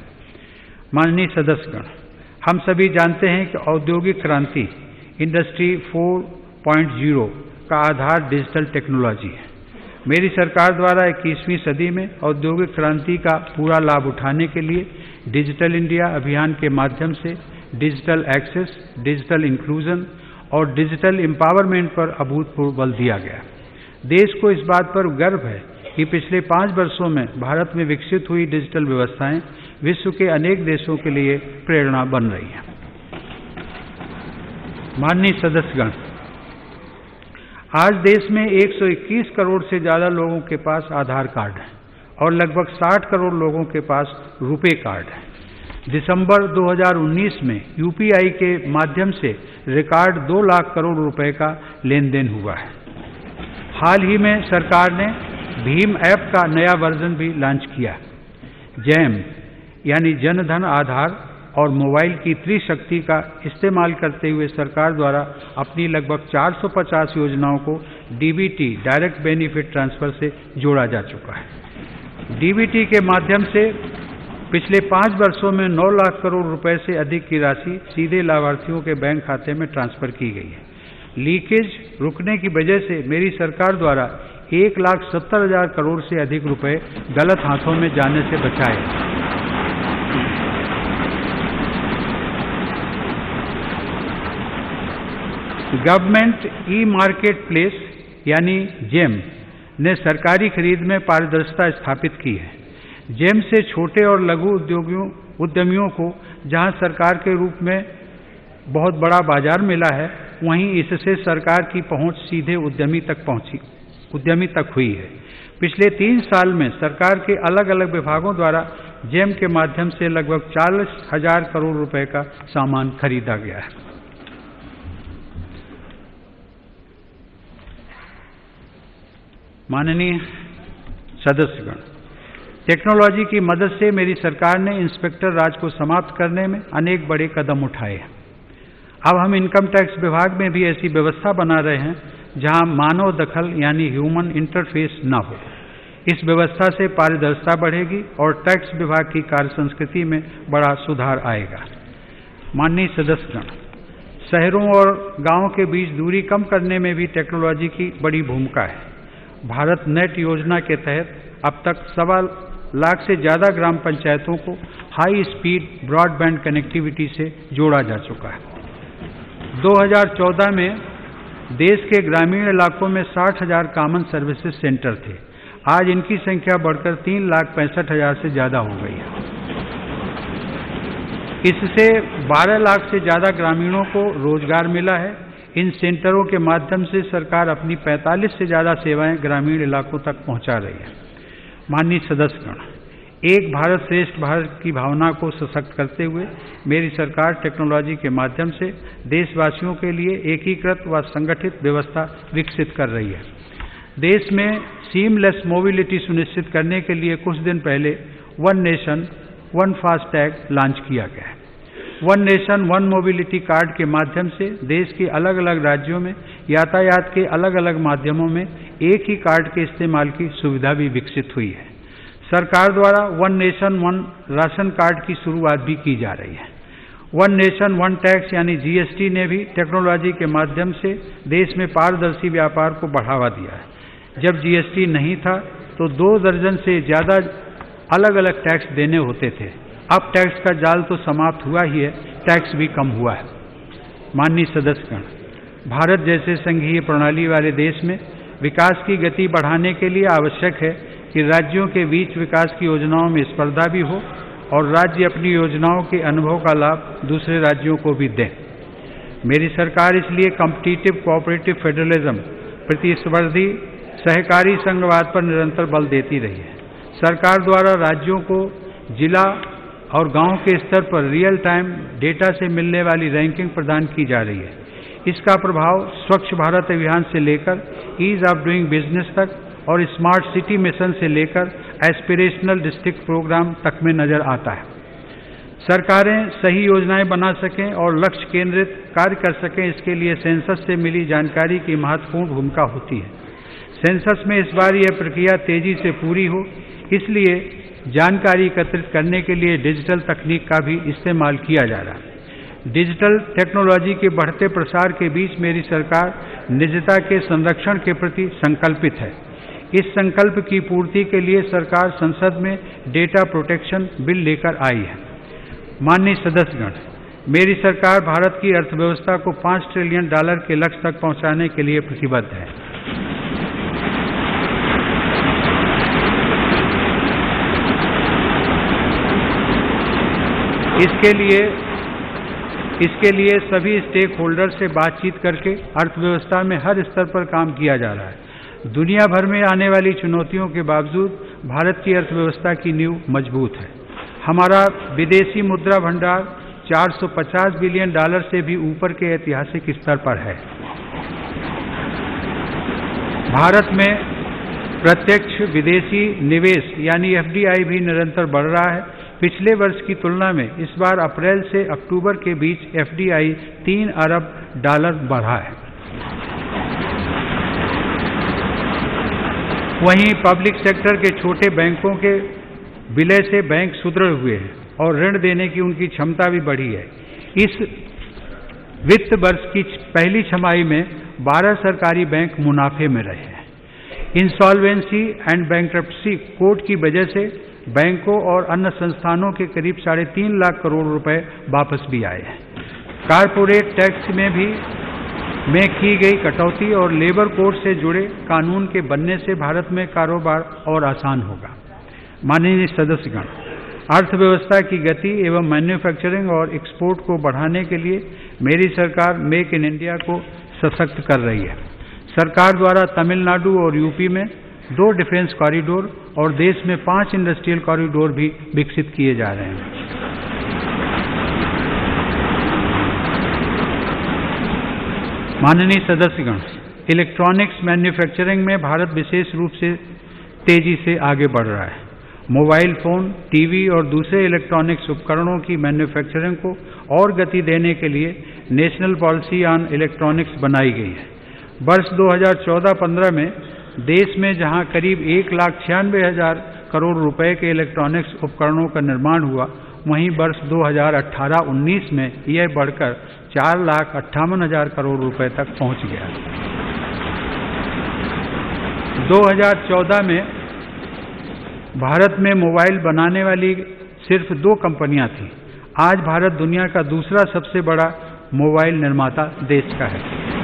माननीय सदस्यगण, हम सभी जानते हैं कि औद्योगिक क्रांति इंडस्ट्री फोर पॉइंट ज़ीरो का आधार डिजिटल टेक्नोलॉजी है। मेरी सरकार द्वारा इक्कीसवीं सदी में औद्योगिक क्रांति का पूरा लाभ उठाने के लिए डिजिटल इंडिया अभियान के माध्यम से डिजिटल एक्सेस, डिजिटल इंक्लूजन और डिजिटल एम्पावरमेंट पर अभूतपूर्व बल दिया गया। देश को इस बात पर गर्व है कि पिछले पांच वर्षों में भारत में विकसित हुई डिजिटल व्यवस्थाएं विश्व के अनेक देशों के लिए प्रेरणा बन रही हैं। माननीय सदस्यगण, आज देश में एक सौ इक्कीस करोड़ से ज्यादा लोगों के पास आधार कार्ड है और लगभग साठ करोड़ लोगों के पास रुपे कार्ड है। दिसंबर दो हज़ार उन्नीस में यूपीआई के माध्यम से रिकॉर्ड दो लाख करोड़ रुपए का लेन देन हुआ है। हाल ही में सरकार ने भीम ऐप का नया वर्जन भी लॉन्च किया। जैम यानी जन धन आधार और मोबाइल की त्रिशक्ति का इस्तेमाल करते हुए सरकार द्वारा अपनी लगभग चार सौ पचास योजनाओं को डीबीटी डायरेक्ट बेनिफिट ट्रांसफर से जोड़ा जा चुका है। डीबीटी के माध्यम से पिछले पाँच वर्षों में नौ लाख करोड़ रुपए से अधिक की राशि सीधे लाभार्थियों के बैंक खाते में ट्रांसफर की गई है। लीकेज रुकने की वजह से मेरी सरकार द्वारा एक लाख सत्तर हजार करोड़ से अधिक रुपए गलत हाथों में जाने से बचाए। गवर्नमेंट ई मार्केट प्लेस यानी जेम ने सरकारी खरीद में पारदर्शिता स्थापित की है। जेम से छोटे और लघु उद्योगियों उद्यमियों को जहां सरकार के रूप में बहुत बड़ा बाजार मिला है, वहीं इससे सरकार की पहुंच सीधे उद्यमी तक पहुंची उद्यमी तक हुई है। पिछले तीन साल में सरकार के अलग अलग विभागों द्वारा जेम के माध्यम से लगभग चालीस हजार करोड़ रुपए का सामान खरीदा गया है। माननीय सदस्यगण, टेक्नोलॉजी की मदद से मेरी सरकार ने इंस्पेक्टर राज को समाप्त करने में अनेक बड़े कदम उठाए हैं। अब हम इनकम टैक्स विभाग में भी ऐसी व्यवस्था बना रहे हैं जहां मानव दखल यानी ह्यूमन इंटरफेस न हो। इस व्यवस्था से पारदर्शिता बढ़ेगी और टैक्स विभाग की कार्य संस्कृति में बड़ा सुधार आएगा। माननीय सदस्यगण, शहरों और गांवों के बीच दूरी कम करने में भी टेक्नोलॉजी की बड़ी भूमिका है। भारत नेट योजना के तहत अब तक सवा लाख से ज्यादा ग्राम पंचायतों को हाई स्पीड ब्रॉडबैंड कनेक्टिविटी से जोड़ा जा चुका है। दो हज़ार चौदह में देश के ग्रामीण इलाकों में साठ हजार कॉमन सर्विसेज सेंटर थे। आज इनकी संख्या बढ़कर तीन लाख पैंसठ हजार से ज्यादा हो गई है। इससे बारह लाख से ज्यादा ग्रामीणों को रोजगार मिला है। इन सेंटरों के माध्यम से सरकार अपनी पैंतालीस से ज्यादा सेवाएं ग्रामीण इलाकों तक पहुंचा रही है। माननीय सदस्यगण, एक भारत श्रेष्ठ भारत की भावना को सशक्त करते हुए मेरी सरकार टेक्नोलॉजी के माध्यम से देशवासियों के लिए एकीकृत व संगठित व्यवस्था विकसित कर रही है। देश में सीमलेस मोबिलिटी सुनिश्चित करने के लिए कुछ दिन पहले one nation one FASTag launch किया गया है। One nation one mobility card के माध्यम से देश के अलग अलग राज्यों में यातायात के अलग अलग माध्यमों में एक ही कार्ड के इस्तेमाल की सुविधा भी विकसित हुई है। सरकार द्वारा one nation one ration card की शुरुआत भी की जा रही है। वन नेशन वन टैक्स यानी जीएसटी ने भी टेक्नोलॉजी के माध्यम से देश में पारदर्शी व्यापार को बढ़ावा दिया है। जब जीएसटी नहीं था तो दो दर्जन से ज्यादा अलग अलग टैक्स देने होते थे। अब टैक्स का जाल तो समाप्त हुआ ही है, टैक्स भी कम हुआ है। माननीय सदस्यगण, भारत जैसे संघीय प्रणाली वाले देश में विकास की गति बढ़ाने के लिए आवश्यक है कि राज्यों के बीच विकास की योजनाओं में स्पर्धा भी हो और राज्य अपनी योजनाओं के अनुभव का लाभ दूसरे राज्यों को भी दें। मेरी सरकार इसलिए कॉम्पिटिटिव कोऑपरेटिव फेडरलिज्म प्रतिस्पर्धी सहकारी संघवाद पर निरंतर बल देती रही है। सरकार द्वारा राज्यों को जिला और गांव के स्तर पर रियल टाइम डेटा से मिलने वाली रैंकिंग प्रदान की जा रही है। इसका प्रभाव स्वच्छ भारत अभियान से लेकर ईज ऑफ डूइंग बिजनेस तक और स्मार्ट सिटी मिशन से लेकर एस्पिरेशनल डिस्ट्रिक्ट प्रोग्राम तक में नजर आता है। सरकारें सही योजनाएं बना सकें और लक्ष्य केंद्रित कार्य कर सकें, इसके लिए सेंसस से मिली जानकारी की महत्वपूर्ण भूमिका होती है। सेंसस में इस बार यह प्रक्रिया तेजी से पूरी हो, इसलिए जानकारी एकत्रित करने के लिए डिजिटल तकनीक का भी इस्तेमाल किया जा रहा है। डिजिटल टेक्नोलॉजी के बढ़ते प्रसार के बीच मेरी सरकार निजता के संरक्षण के प्रति संकल्पित है। इस संकल्प की पूर्ति के लिए सरकार संसद में डेटा प्रोटेक्शन बिल लेकर आई है। माननीय सदस्यगण, मेरी सरकार भारत की अर्थव्यवस्था को पाँच ट्रिलियन डॉलर के लक्ष्य तक पहुंचाने के लिए प्रतिबद्ध है। इसके लिए इसके लिए सभी स्टेक होल्डर से बातचीत करके अर्थव्यवस्था में हर स्तर पर काम किया जा रहा है। दुनिया भर में आने वाली चुनौतियों के बावजूद भारत की अर्थव्यवस्था की नींव मजबूत है। हमारा विदेशी मुद्रा भंडार चार सौ पचास बिलियन डॉलर से भी ऊपर के ऐतिहासिक स्तर पर है। भारत में प्रत्यक्ष विदेशी निवेश यानी एफडीआई भी निरंतर बढ़ रहा है। पिछले वर्ष की तुलना में इस बार अप्रैल से अक्टूबर के बीच एफडीआई तीन अरब डॉलर बढ़ा है। वहीं पब्लिक सेक्टर के छोटे बैंकों के विलय से बैंक सुदृढ़ हुए हैं और ऋण देने की उनकी क्षमता भी बढ़ी है। इस वित्त वर्ष की पहली छमाही में बारह सरकारी बैंक मुनाफे में रहे हैं। इंसॉल्वेंसी एंड बैंक्रप्सी कोड की वजह से बैंकों और अन्य संस्थानों के करीब साढ़े तीन लाख करोड़ रुपए वापस भी आए हैं। कारपोरेट टैक्स में भी में की गई कटौती और लेबर कोड से जुड़े कानून के बनने से भारत में कारोबार और आसान होगा। माननीय सदस्यगण, अर्थव्यवस्था की गति एवं मैन्युफैक्चरिंग और एक्सपोर्ट को बढ़ाने के लिए मेरी सरकार मेक इन इंडिया को सशक्त कर रही है। सरकार द्वारा तमिलनाडु और यूपी में दो डिफेंस कॉरिडोर और देश में पांच इंडस्ट्रियल कॉरिडोर भी विकसित किए जा रहे हैं। माननीय सदस्यगण, इलेक्ट्रॉनिक्स मैन्युफैक्चरिंग में भारत विशेष रूप से तेजी से आगे बढ़ रहा है। मोबाइल फोन, टीवी और दूसरे इलेक्ट्रॉनिक्स उपकरणों की मैन्युफैक्चरिंग को और गति देने के लिए नेशनल पॉलिसी ऑन इलेक्ट्रॉनिक्स बनाई गई है। वर्ष दो हज़ार चौदह पंद्रह में देश में जहां करीब एक लाख छियानवे हजार करोड़ रुपए के इलेक्ट्रॉनिक्स उपकरणों का निर्माण हुआ, वहीं वर्ष दो हज़ार अठारह उन्नीस में यह बढ़कर चार लाख अट्ठावन हजार करोड़ रुपए तक पहुंच गया। दो हज़ार चौदह में भारत में मोबाइल बनाने वाली सिर्फ दो कंपनियां थीं। आज भारत दुनिया का दूसरा सबसे बड़ा मोबाइल निर्माता देश का है।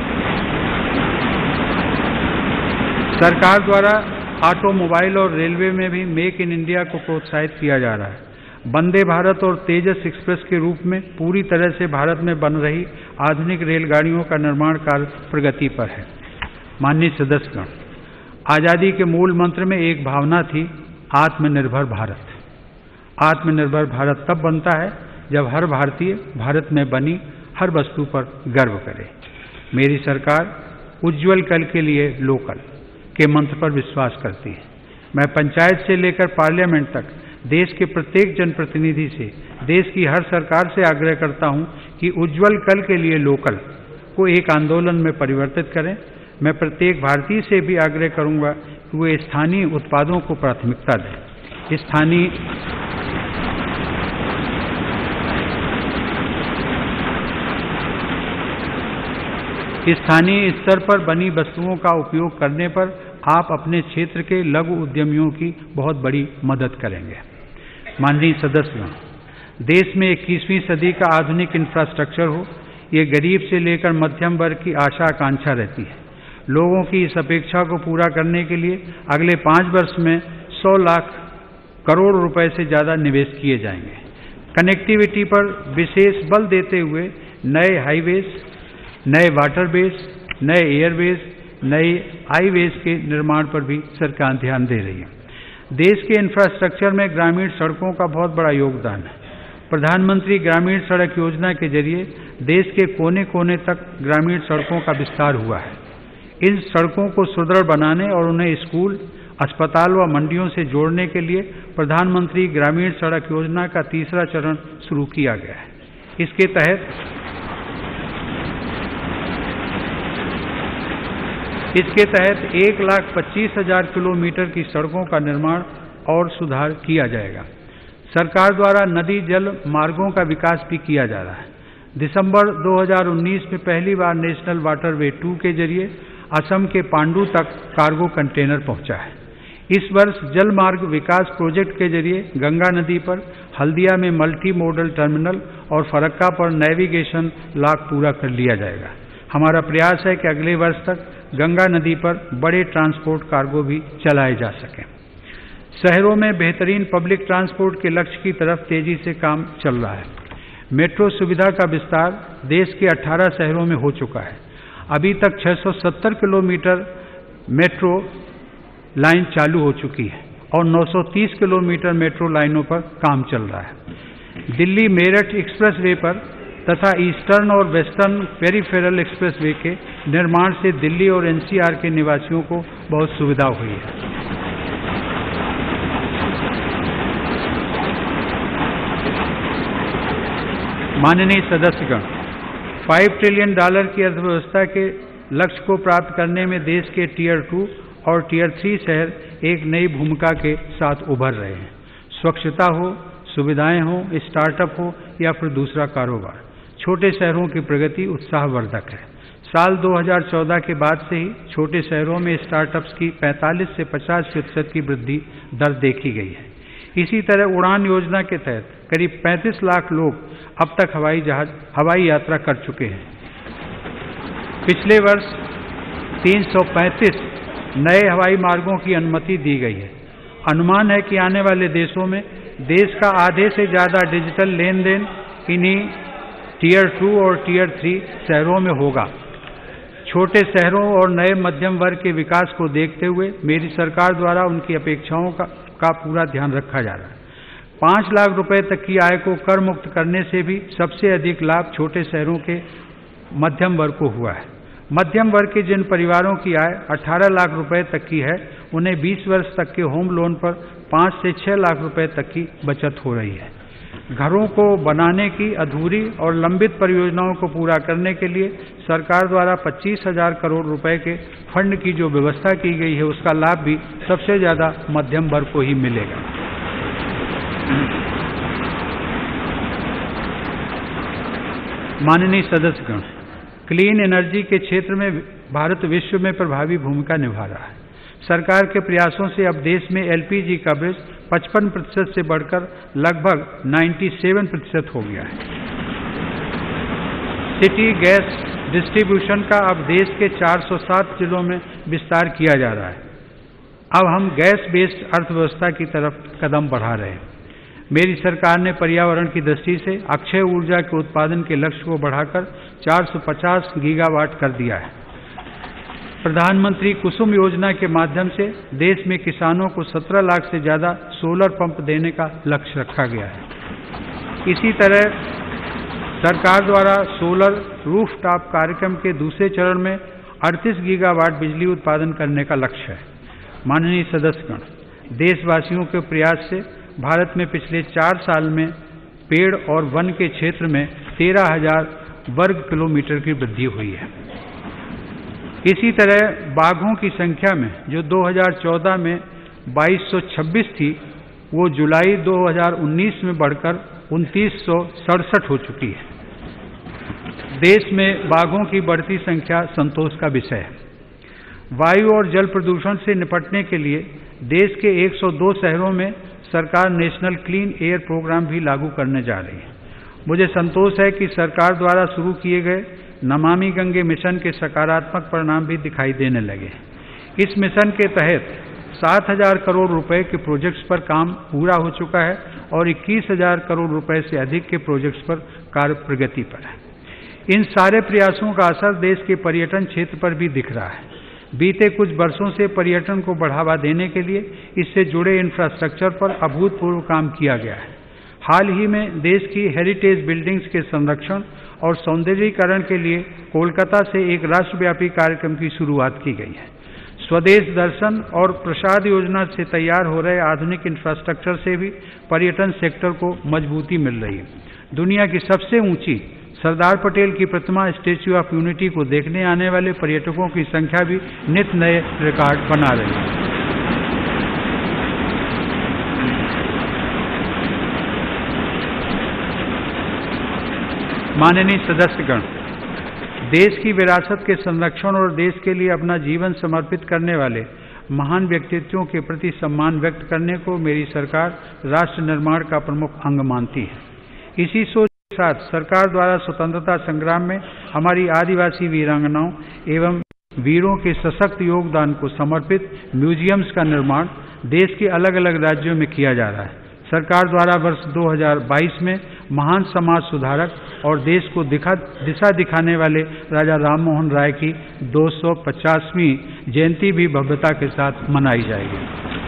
सरकार द्वारा ऑटोमोबाइल और रेलवे में भी मेक इन इंडिया को प्रोत्साहित किया जा रहा है। वंदे भारत और तेजस एक्सप्रेस के रूप में पूरी तरह से भारत में बन रही आधुनिक रेलगाड़ियों का निर्माण कार्य प्रगति पर है। माननीय सदस्यगण, आजादी के मूल मंत्र में एक भावना थी, आत्मनिर्भर भारत। आत्मनिर्भर भारत तब बनता है जब हर भारतीय भारत में बनी हर वस्तु पर गर्व करे। मेरी सरकार उज्जवल कल के लिए लोकल के मंत्र पर विश्वास करती है। मैं पंचायत से लेकर पार्लियामेंट तक देश के प्रत्येक जनप्रतिनिधि से, देश की हर सरकार से आग्रह करता हूं कि उज्जवल कल के लिए लोकल को एक आंदोलन में परिवर्तित करें। मैं प्रत्येक भारतीय से भी आग्रह करूंगा कि वे स्थानीय उत्पादों को प्राथमिकता दें। स्थानीय स्थानीय स्तर पर बनी वस्तुओं का उपयोग करने पर आप अपने क्षेत्र के लघु उद्यमियों की बहुत बड़ी मदद करेंगे। माननीय सदस्यों, देश में इक्कीसवीं सदी का आधुनिक इंफ्रास्ट्रक्चर हो, ये गरीब से लेकर मध्यम वर्ग की आशा आकांक्षा रहती है। लोगों की इस अपेक्षा को पूरा करने के लिए अगले पांच वर्ष में सौ लाख करोड़ रुपए से ज्यादा निवेश किए जाएंगे। कनेक्टिविटी पर विशेष बल देते हुए नए हाईवेज, नए वाटरवेज, नए एयरवेज, नए आईवेज के निर्माण पर भी सरकार ध्यान दे रही है। देश के इंफ्रास्ट्रक्चर में ग्रामीण सड़कों का बहुत बड़ा योगदान है। प्रधानमंत्री ग्रामीण सड़क योजना के जरिए देश के कोने कोने तक ग्रामीण सड़कों का विस्तार हुआ है। इन सड़कों को सुदृढ़ बनाने और उन्हें स्कूल, अस्पताल व मंडियों से जोड़ने के लिए प्रधानमंत्री ग्रामीण सड़क योजना का तीसरा चरण शुरू किया गया है। इसके तहत इसके तहत एक लाख पच्चीस हजार किलोमीटर की सड़कों का निर्माण और सुधार किया जाएगा। सरकार द्वारा नदी जल मार्गों का विकास भी किया जा रहा है। दिसंबर दो हज़ार उन्नीस में पहली बार नेशनल वाटरवे टू के जरिए असम के पांडु तक कार्गो कंटेनर पहुंचा है। इस वर्ष जल मार्ग विकास प्रोजेक्ट के जरिए गंगा नदी पर हल्दिया में मल्टी मोडल टर्मिनल और फरक्का पर नेविगेशन लॉक पूरा कर लिया जाएगा। हमारा प्रयास है कि अगले वर्ष तक गंगा नदी पर बड़े ट्रांसपोर्ट कार्गो भी चलाए जा सकें। शहरों में बेहतरीन पब्लिक ट्रांसपोर्ट के लक्ष्य की तरफ तेजी से काम चल रहा है। मेट्रो सुविधा का विस्तार देश के अठारह शहरों में हो चुका है। अभी तक छह सौ सत्तर किलोमीटर मेट्रो लाइन चालू हो चुकी है और नौ सौ तीस किलोमीटर मेट्रो लाइनों पर काम चल रहा है। दिल्ली मेरठ एक्सप्रेसवे पर तथा ईस्टर्न और वेस्टर्न पेरिफेरल एक्सप्रेसवे के निर्माण से दिल्ली और एनसीआर के निवासियों को बहुत सुविधा हुई है। माननीय सदस्यगण, पाँच ट्रिलियन डॉलर की अर्थव्यवस्था के लक्ष्य को प्राप्त करने में देश के टीयर टू और टीयर थ्री शहर एक नई भूमिका के साथ उभर रहे हैं। स्वच्छता हो, सुविधाएं हो, स्टार्टअप हो या फिर दूसरा कारोबार, छोटे शहरों की प्रगति उत्साहवर्धक है। साल दो हज़ार चौदह के बाद से ही छोटे शहरों में स्टार्टअप्स की पैंतालीस से पचास प्रतिशत की वृद्धि दर देखी गई है। इसी तरह उड़ान योजना के तहत करीब पैंतीस लाख लोग अब तक हवाई जहाज हवाई यात्रा कर चुके हैं। पिछले वर्ष तीन सौ पैंतीस नए हवाई मार्गों की अनुमति दी गई है। अनुमान है कि आने वाले देशों में देश का आधे से ज़्यादा डिजिटल लेन देन इन्हीं टीयर टू और टीयर थ्री शहरों में होगा। छोटे शहरों और नए मध्यम वर्ग के विकास को देखते हुए मेरी सरकार द्वारा उनकी अपेक्षाओं का, का पूरा ध्यान रखा जा रहा है। पाँच लाख रुपए तक की आय को कर मुक्त करने से भी सबसे अधिक लाभ छोटे शहरों के मध्यम वर्ग को हुआ है। मध्यम वर्ग के जिन परिवारों की आय अठारह लाख रुपए तक की है, उन्हें बीस वर्ष तक के होम लोन पर पाँच से छह लाख रुपए तक की बचत हो रही है। घरों को बनाने की अधूरी और लंबित परियोजनाओं को पूरा करने के लिए सरकार द्वारा पच्चीस हजार करोड़ रुपए के फंड की जो व्यवस्था की गई है, उसका लाभ भी सबसे ज्यादा मध्यम वर्ग को ही मिलेगा। माननीय सदस्यगण, क्लीन एनर्जी के क्षेत्र में भारत विश्व में प्रभावी भूमिका निभा रहा है। सरकार के प्रयासों से अब देश में एलपीजी कवरेज पचपन प्रतिशत से बढ़कर लगभग सत्तानवे प्रतिशत हो गया है। सिटी गैस डिस्ट्रीब्यूशन का अब देश के चार सौ सात जिलों में विस्तार किया जा रहा है। अब हम गैस बेस्ड अर्थव्यवस्था की तरफ कदम बढ़ा रहे हैं। मेरी सरकार ने पर्यावरण की दृष्टि से अक्षय ऊर्जा के उत्पादन के लक्ष्य को बढ़ाकर चार सौ पचास गीगावाट कर दिया है। प्रधानमंत्री कुसुम योजना के माध्यम से देश में किसानों को सत्रह लाख से ज्यादा सोलर पंप देने का लक्ष्य रखा गया है। इसी तरह सरकार द्वारा सोलर रूफटॉप कार्यक्रम के दूसरे चरण में अड़तीस गीगावाट बिजली उत्पादन करने का लक्ष्य है। माननीय सदस्यगण, देशवासियों के प्रयास से भारत में पिछले चार साल में पेड़ और वन के क्षेत्र में तेरह हजार वर्ग किलोमीटर की वृद्धि हुई है। इसी तरह बाघों की संख्या में जो दो हज़ार चौदह में बाईस सौ छब्बीस थी, वो जुलाई दो हज़ार उन्नीस में बढ़कर उनतीस सौ सड़सठ हो चुकी है। देश में बाघों की बढ़ती संख्या संतोष का विषय है। वायु और जल प्रदूषण से निपटने के लिए देश के एक सौ दो शहरों में सरकार नेशनल क्लीन एयर प्रोग्राम भी लागू करने जा रही है। मुझे संतोष है कि सरकार द्वारा शुरू किए गए नमामि गंगे मिशन के सकारात्मक परिणाम भी दिखाई देने लगे। इस मिशन के तहत सात हजार करोड़ रुपए के प्रोजेक्ट्स पर काम पूरा हो चुका है और इक्कीस हजार करोड़ रुपए से अधिक के प्रोजेक्ट्स पर कार्य प्रगति पर है। इन सारे प्रयासों का असर देश के पर्यटन क्षेत्र पर भी दिख रहा है। बीते कुछ वर्षों से पर्यटन को बढ़ावा देने के लिए इससे जुड़े इंफ्रास्ट्रक्चर पर अभूतपूर्व काम किया गया है। हाल ही में देश की हेरिटेज बिल्डिंग्स के संरक्षण और सौंदर्यीकरण के लिए कोलकाता से एक राष्ट्रव्यापी कार्यक्रम की शुरुआत की गई है। स्वदेश दर्शन और प्रसाद योजना से तैयार हो रहे आधुनिक इंफ्रास्ट्रक्चर से भी पर्यटन सेक्टर को मजबूती मिल रही है। दुनिया की सबसे ऊंची सरदार पटेल की प्रतिमा स्टैच्यू ऑफ यूनिटी को देखने आने वाले पर्यटकों की संख्या भी नित नए रिकॉर्ड बना रही है। माननीय सदस्यगण, देश की विरासत के संरक्षण और देश के लिए अपना जीवन समर्पित करने वाले महान व्यक्तित्वों के प्रति सम्मान व्यक्त करने को मेरी सरकार राष्ट्र निर्माण का प्रमुख अंग मानती है। इसी सोच के साथ सरकार द्वारा स्वतंत्रता संग्राम में हमारी आदिवासी वीरांगनाओं एवं वीरों के सशक्त योगदान को समर्पित म्यूजियम्स का निर्माण देश के अलग अलग राज्यों में किया जा रहा है। सरकार द्वारा वर्ष दो हज़ार बाईस में महान समाज सुधारक और देश को दिखा दिशा दिखाने वाले राजा राममोहन राय की दो सौ पचासवीं जयंती भी भव्यता के साथ मनाई जाएगी।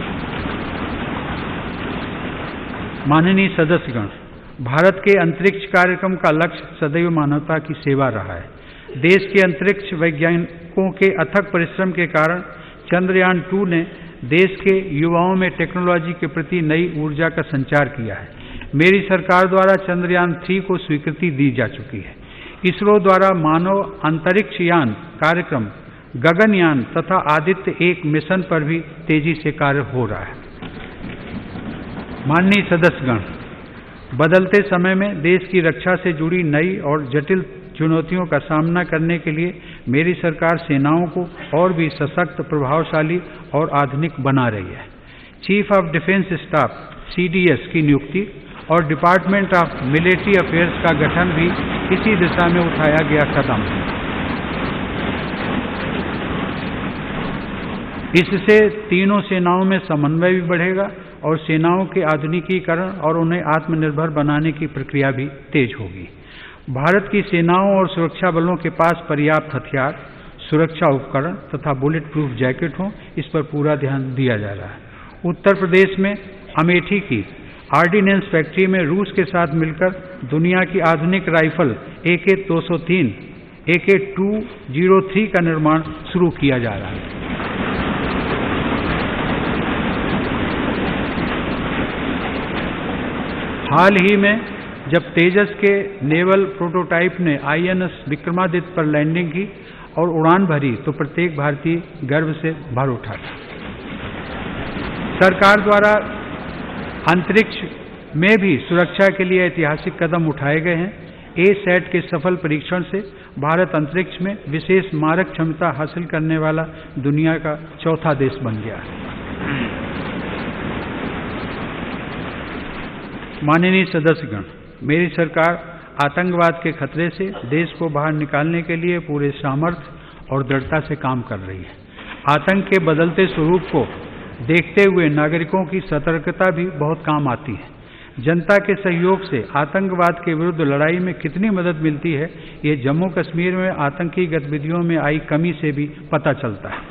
माननीय सदस्यगण, भारत के अंतरिक्ष कार्यक्रम का लक्ष्य सदैव मानवता की सेवा रहा है। देश के अंतरिक्ष वैज्ञानिकों के अथक परिश्रम के कारण चंद्रयान टू ने देश के युवाओं में टेक्नोलॉजी के प्रति नई ऊर्जा का संचार किया है। मेरी सरकार द्वारा चंद्रयान थ्री को स्वीकृति दी जा चुकी है। इसरो द्वारा मानव अंतरिक्ष यान कार्यक्रम गगनयान तथा आदित्य एक मिशन पर भी तेजी से कार्य हो रहा है। माननीय सदस्यगण, बदलते समय में देश की रक्षा से जुड़ी नई और जटिल चुनौतियों का सामना करने के लिए मेरी सरकार सेनाओं को और भी सशक्त, प्रभावशाली और आधुनिक बना रही है। Chief of defence staff C D S की नियुक्ति और डिपार्टमेंट ऑफ मिलिट्री अफेयर्स का गठन भी इसी दिशा में उठाया गया कदम है। इससे तीनों सेनाओं में समन्वय भी बढ़ेगा और सेनाओं के आधुनिकीकरण और उन्हें आत्मनिर्भर बनाने की प्रक्रिया भी तेज होगी। भारत की सेनाओं और सुरक्षा बलों के पास पर्याप्त हथियार, सुरक्षा उपकरण तथा बुलेट प्रूफ जैकेट हों, इस पर पूरा ध्यान दिया जा रहा है। उत्तर प्रदेश में अमेठी की ऑर्डिनेंस फैक्ट्री में रूस के साथ मिलकर दुनिया की आधुनिक राइफल ए के दो सौ तीन, ए के दो सौ तीन का निर्माण शुरू किया जा रहा है। हाल ही में जब तेजस के नेवल प्रोटोटाइप ने आई एन एस विक्रमादित्य पर लैंडिंग की और उड़ान भरी तो प्रत्येक भारतीय गर्व से भर उठा था। सरकार द्वारा अंतरिक्ष में भी सुरक्षा के लिए ऐतिहासिक कदम उठाए गए हैं। ए सैट के सफल परीक्षण से भारत अंतरिक्ष में विशेष मारक क्षमता हासिल करने वाला दुनिया का चौथा देश बन गया है। माननीय सदस्यगण, मेरी सरकार आतंकवाद के खतरे से देश को बाहर निकालने के लिए पूरे सामर्थ्य और दृढ़ता से काम कर रही है। आतंक के बदलते स्वरूप को देखते हुए नागरिकों की सतर्कता भी बहुत काम आती है। जनता के सहयोग से आतंकवाद के विरुद्ध लड़ाई में कितनी मदद मिलती है, ये जम्मू कश्मीर में आतंकी गतिविधियों में आई कमी से भी पता चलता है।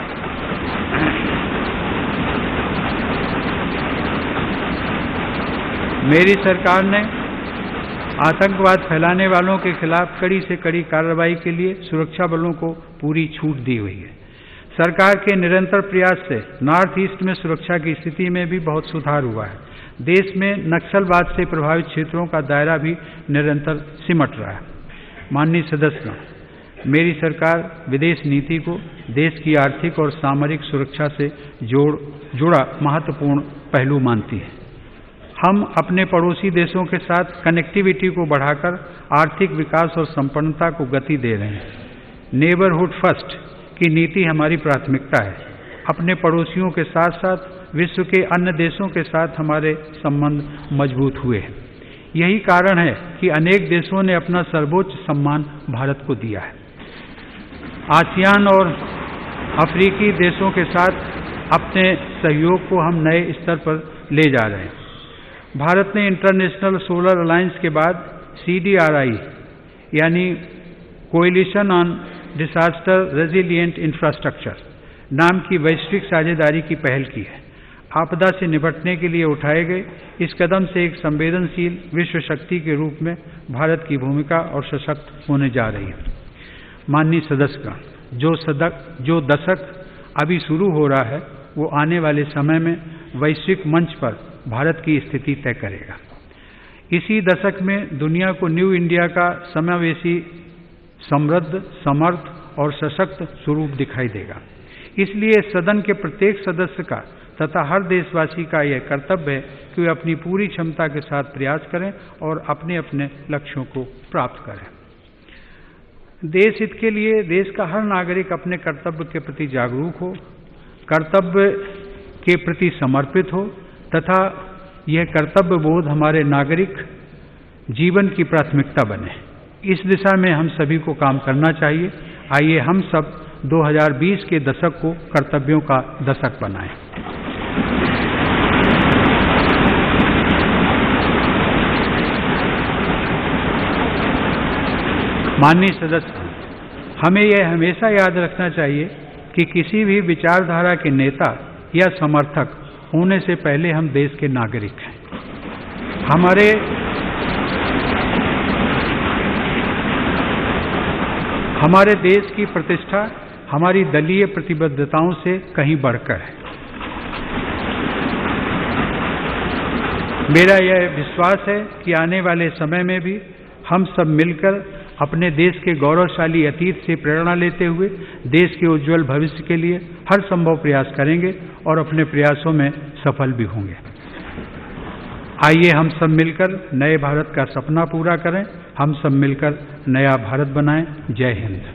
मेरी सरकार ने आतंकवाद फैलाने वालों के खिलाफ कड़ी से कड़ी कार्रवाई के लिए सुरक्षा बलों को पूरी छूट दी हुई है। सरकार के निरंतर प्रयास से नॉर्थ ईस्ट में सुरक्षा की स्थिति में भी बहुत सुधार हुआ है। देश में नक्सलवाद से प्रभावित क्षेत्रों का दायरा भी निरंतर सिमट रहा है। माननीय सदस्यगण, मेरी सरकार विदेश नीति को देश की आर्थिक और सामरिक सुरक्षा से जोड़ जुड़ा महत्वपूर्ण पहलू मानती है। हम अपने पड़ोसी देशों के साथ कनेक्टिविटी को बढ़ाकर आर्थिक विकास और संपन्नता को गति दे रहे हैं। नेबरहुड फर्स्ट की नीति हमारी प्राथमिकता है। अपने पड़ोसियों के साथ साथ विश्व के अन्य देशों के साथ हमारे संबंध मजबूत हुए हैं। यही कारण है कि अनेक देशों ने अपना सर्वोच्च सम्मान भारत को दिया है। आसियान और अफ्रीकी देशों के साथ अपने सहयोग को हम नए स्तर पर ले जा रहे हैं। भारत ने इंटरनेशनल सोलर अलायंस के बाद सी डी आर आई यानी coalition on disaster resilient infrastructure नाम की वैश्विक साझेदारी की पहल की है। आपदा से निपटने के लिए उठाए गए इस कदम से एक संवेदनशील विश्व शक्ति के रूप में भारत की भूमिका और सशक्त होने जा रही है। माननीय सदस्यगण, जो सदक जो दशक अभी शुरू हो रहा है वो आने वाले समय में वैश्विक मंच पर भारत की स्थिति तय करेगा। इसी दशक में दुनिया को न्यू इंडिया का समावेशी, समृद्ध, समर्थ और सशक्त स्वरूप दिखाई देगा। इसलिए सदन के प्रत्येक सदस्य का तथा हर देशवासी का यह कर्तव्य है कि वे अपनी पूरी क्षमता के साथ प्रयास करें और अपने अपने लक्ष्यों को प्राप्त करें। देश हित के लिए देश का हर नागरिक अपने कर्तव्य के प्रति जागरूक हो, कर्तव्य के प्रति समर्पित हो तथा यह कर्तव्य बोध हमारे नागरिक जीवन की प्राथमिकता बने। इस दिशा में हम सभी को काम करना चाहिए। आइए हम सब दो हज़ार बीस के दशक को कर्तव्यों का दशक बनाएं। माननीय सदस्य, हमें यह हमेशा याद रखना चाहिए कि किसी भी विचारधारा के नेता या समर्थक होने से पहले हम देश के नागरिक हैं। हमारे हमारे देश की प्रतिष्ठा हमारी दलीय प्रतिबद्धताओं से कहीं बढ़कर है। मेरा यह विश्वास है कि आने वाले समय में भी हम सब मिलकर अपने देश के गौरवशाली अतीत से प्रेरणा लेते हुए देश के उज्जवल भविष्य के लिए हर संभव प्रयास करेंगे और अपने प्रयासों में सफल भी होंगे। आइए हम सब मिलकर नए भारत का सपना पूरा करें, हम सब मिलकर नया भारत बनाएं। जय हिंद।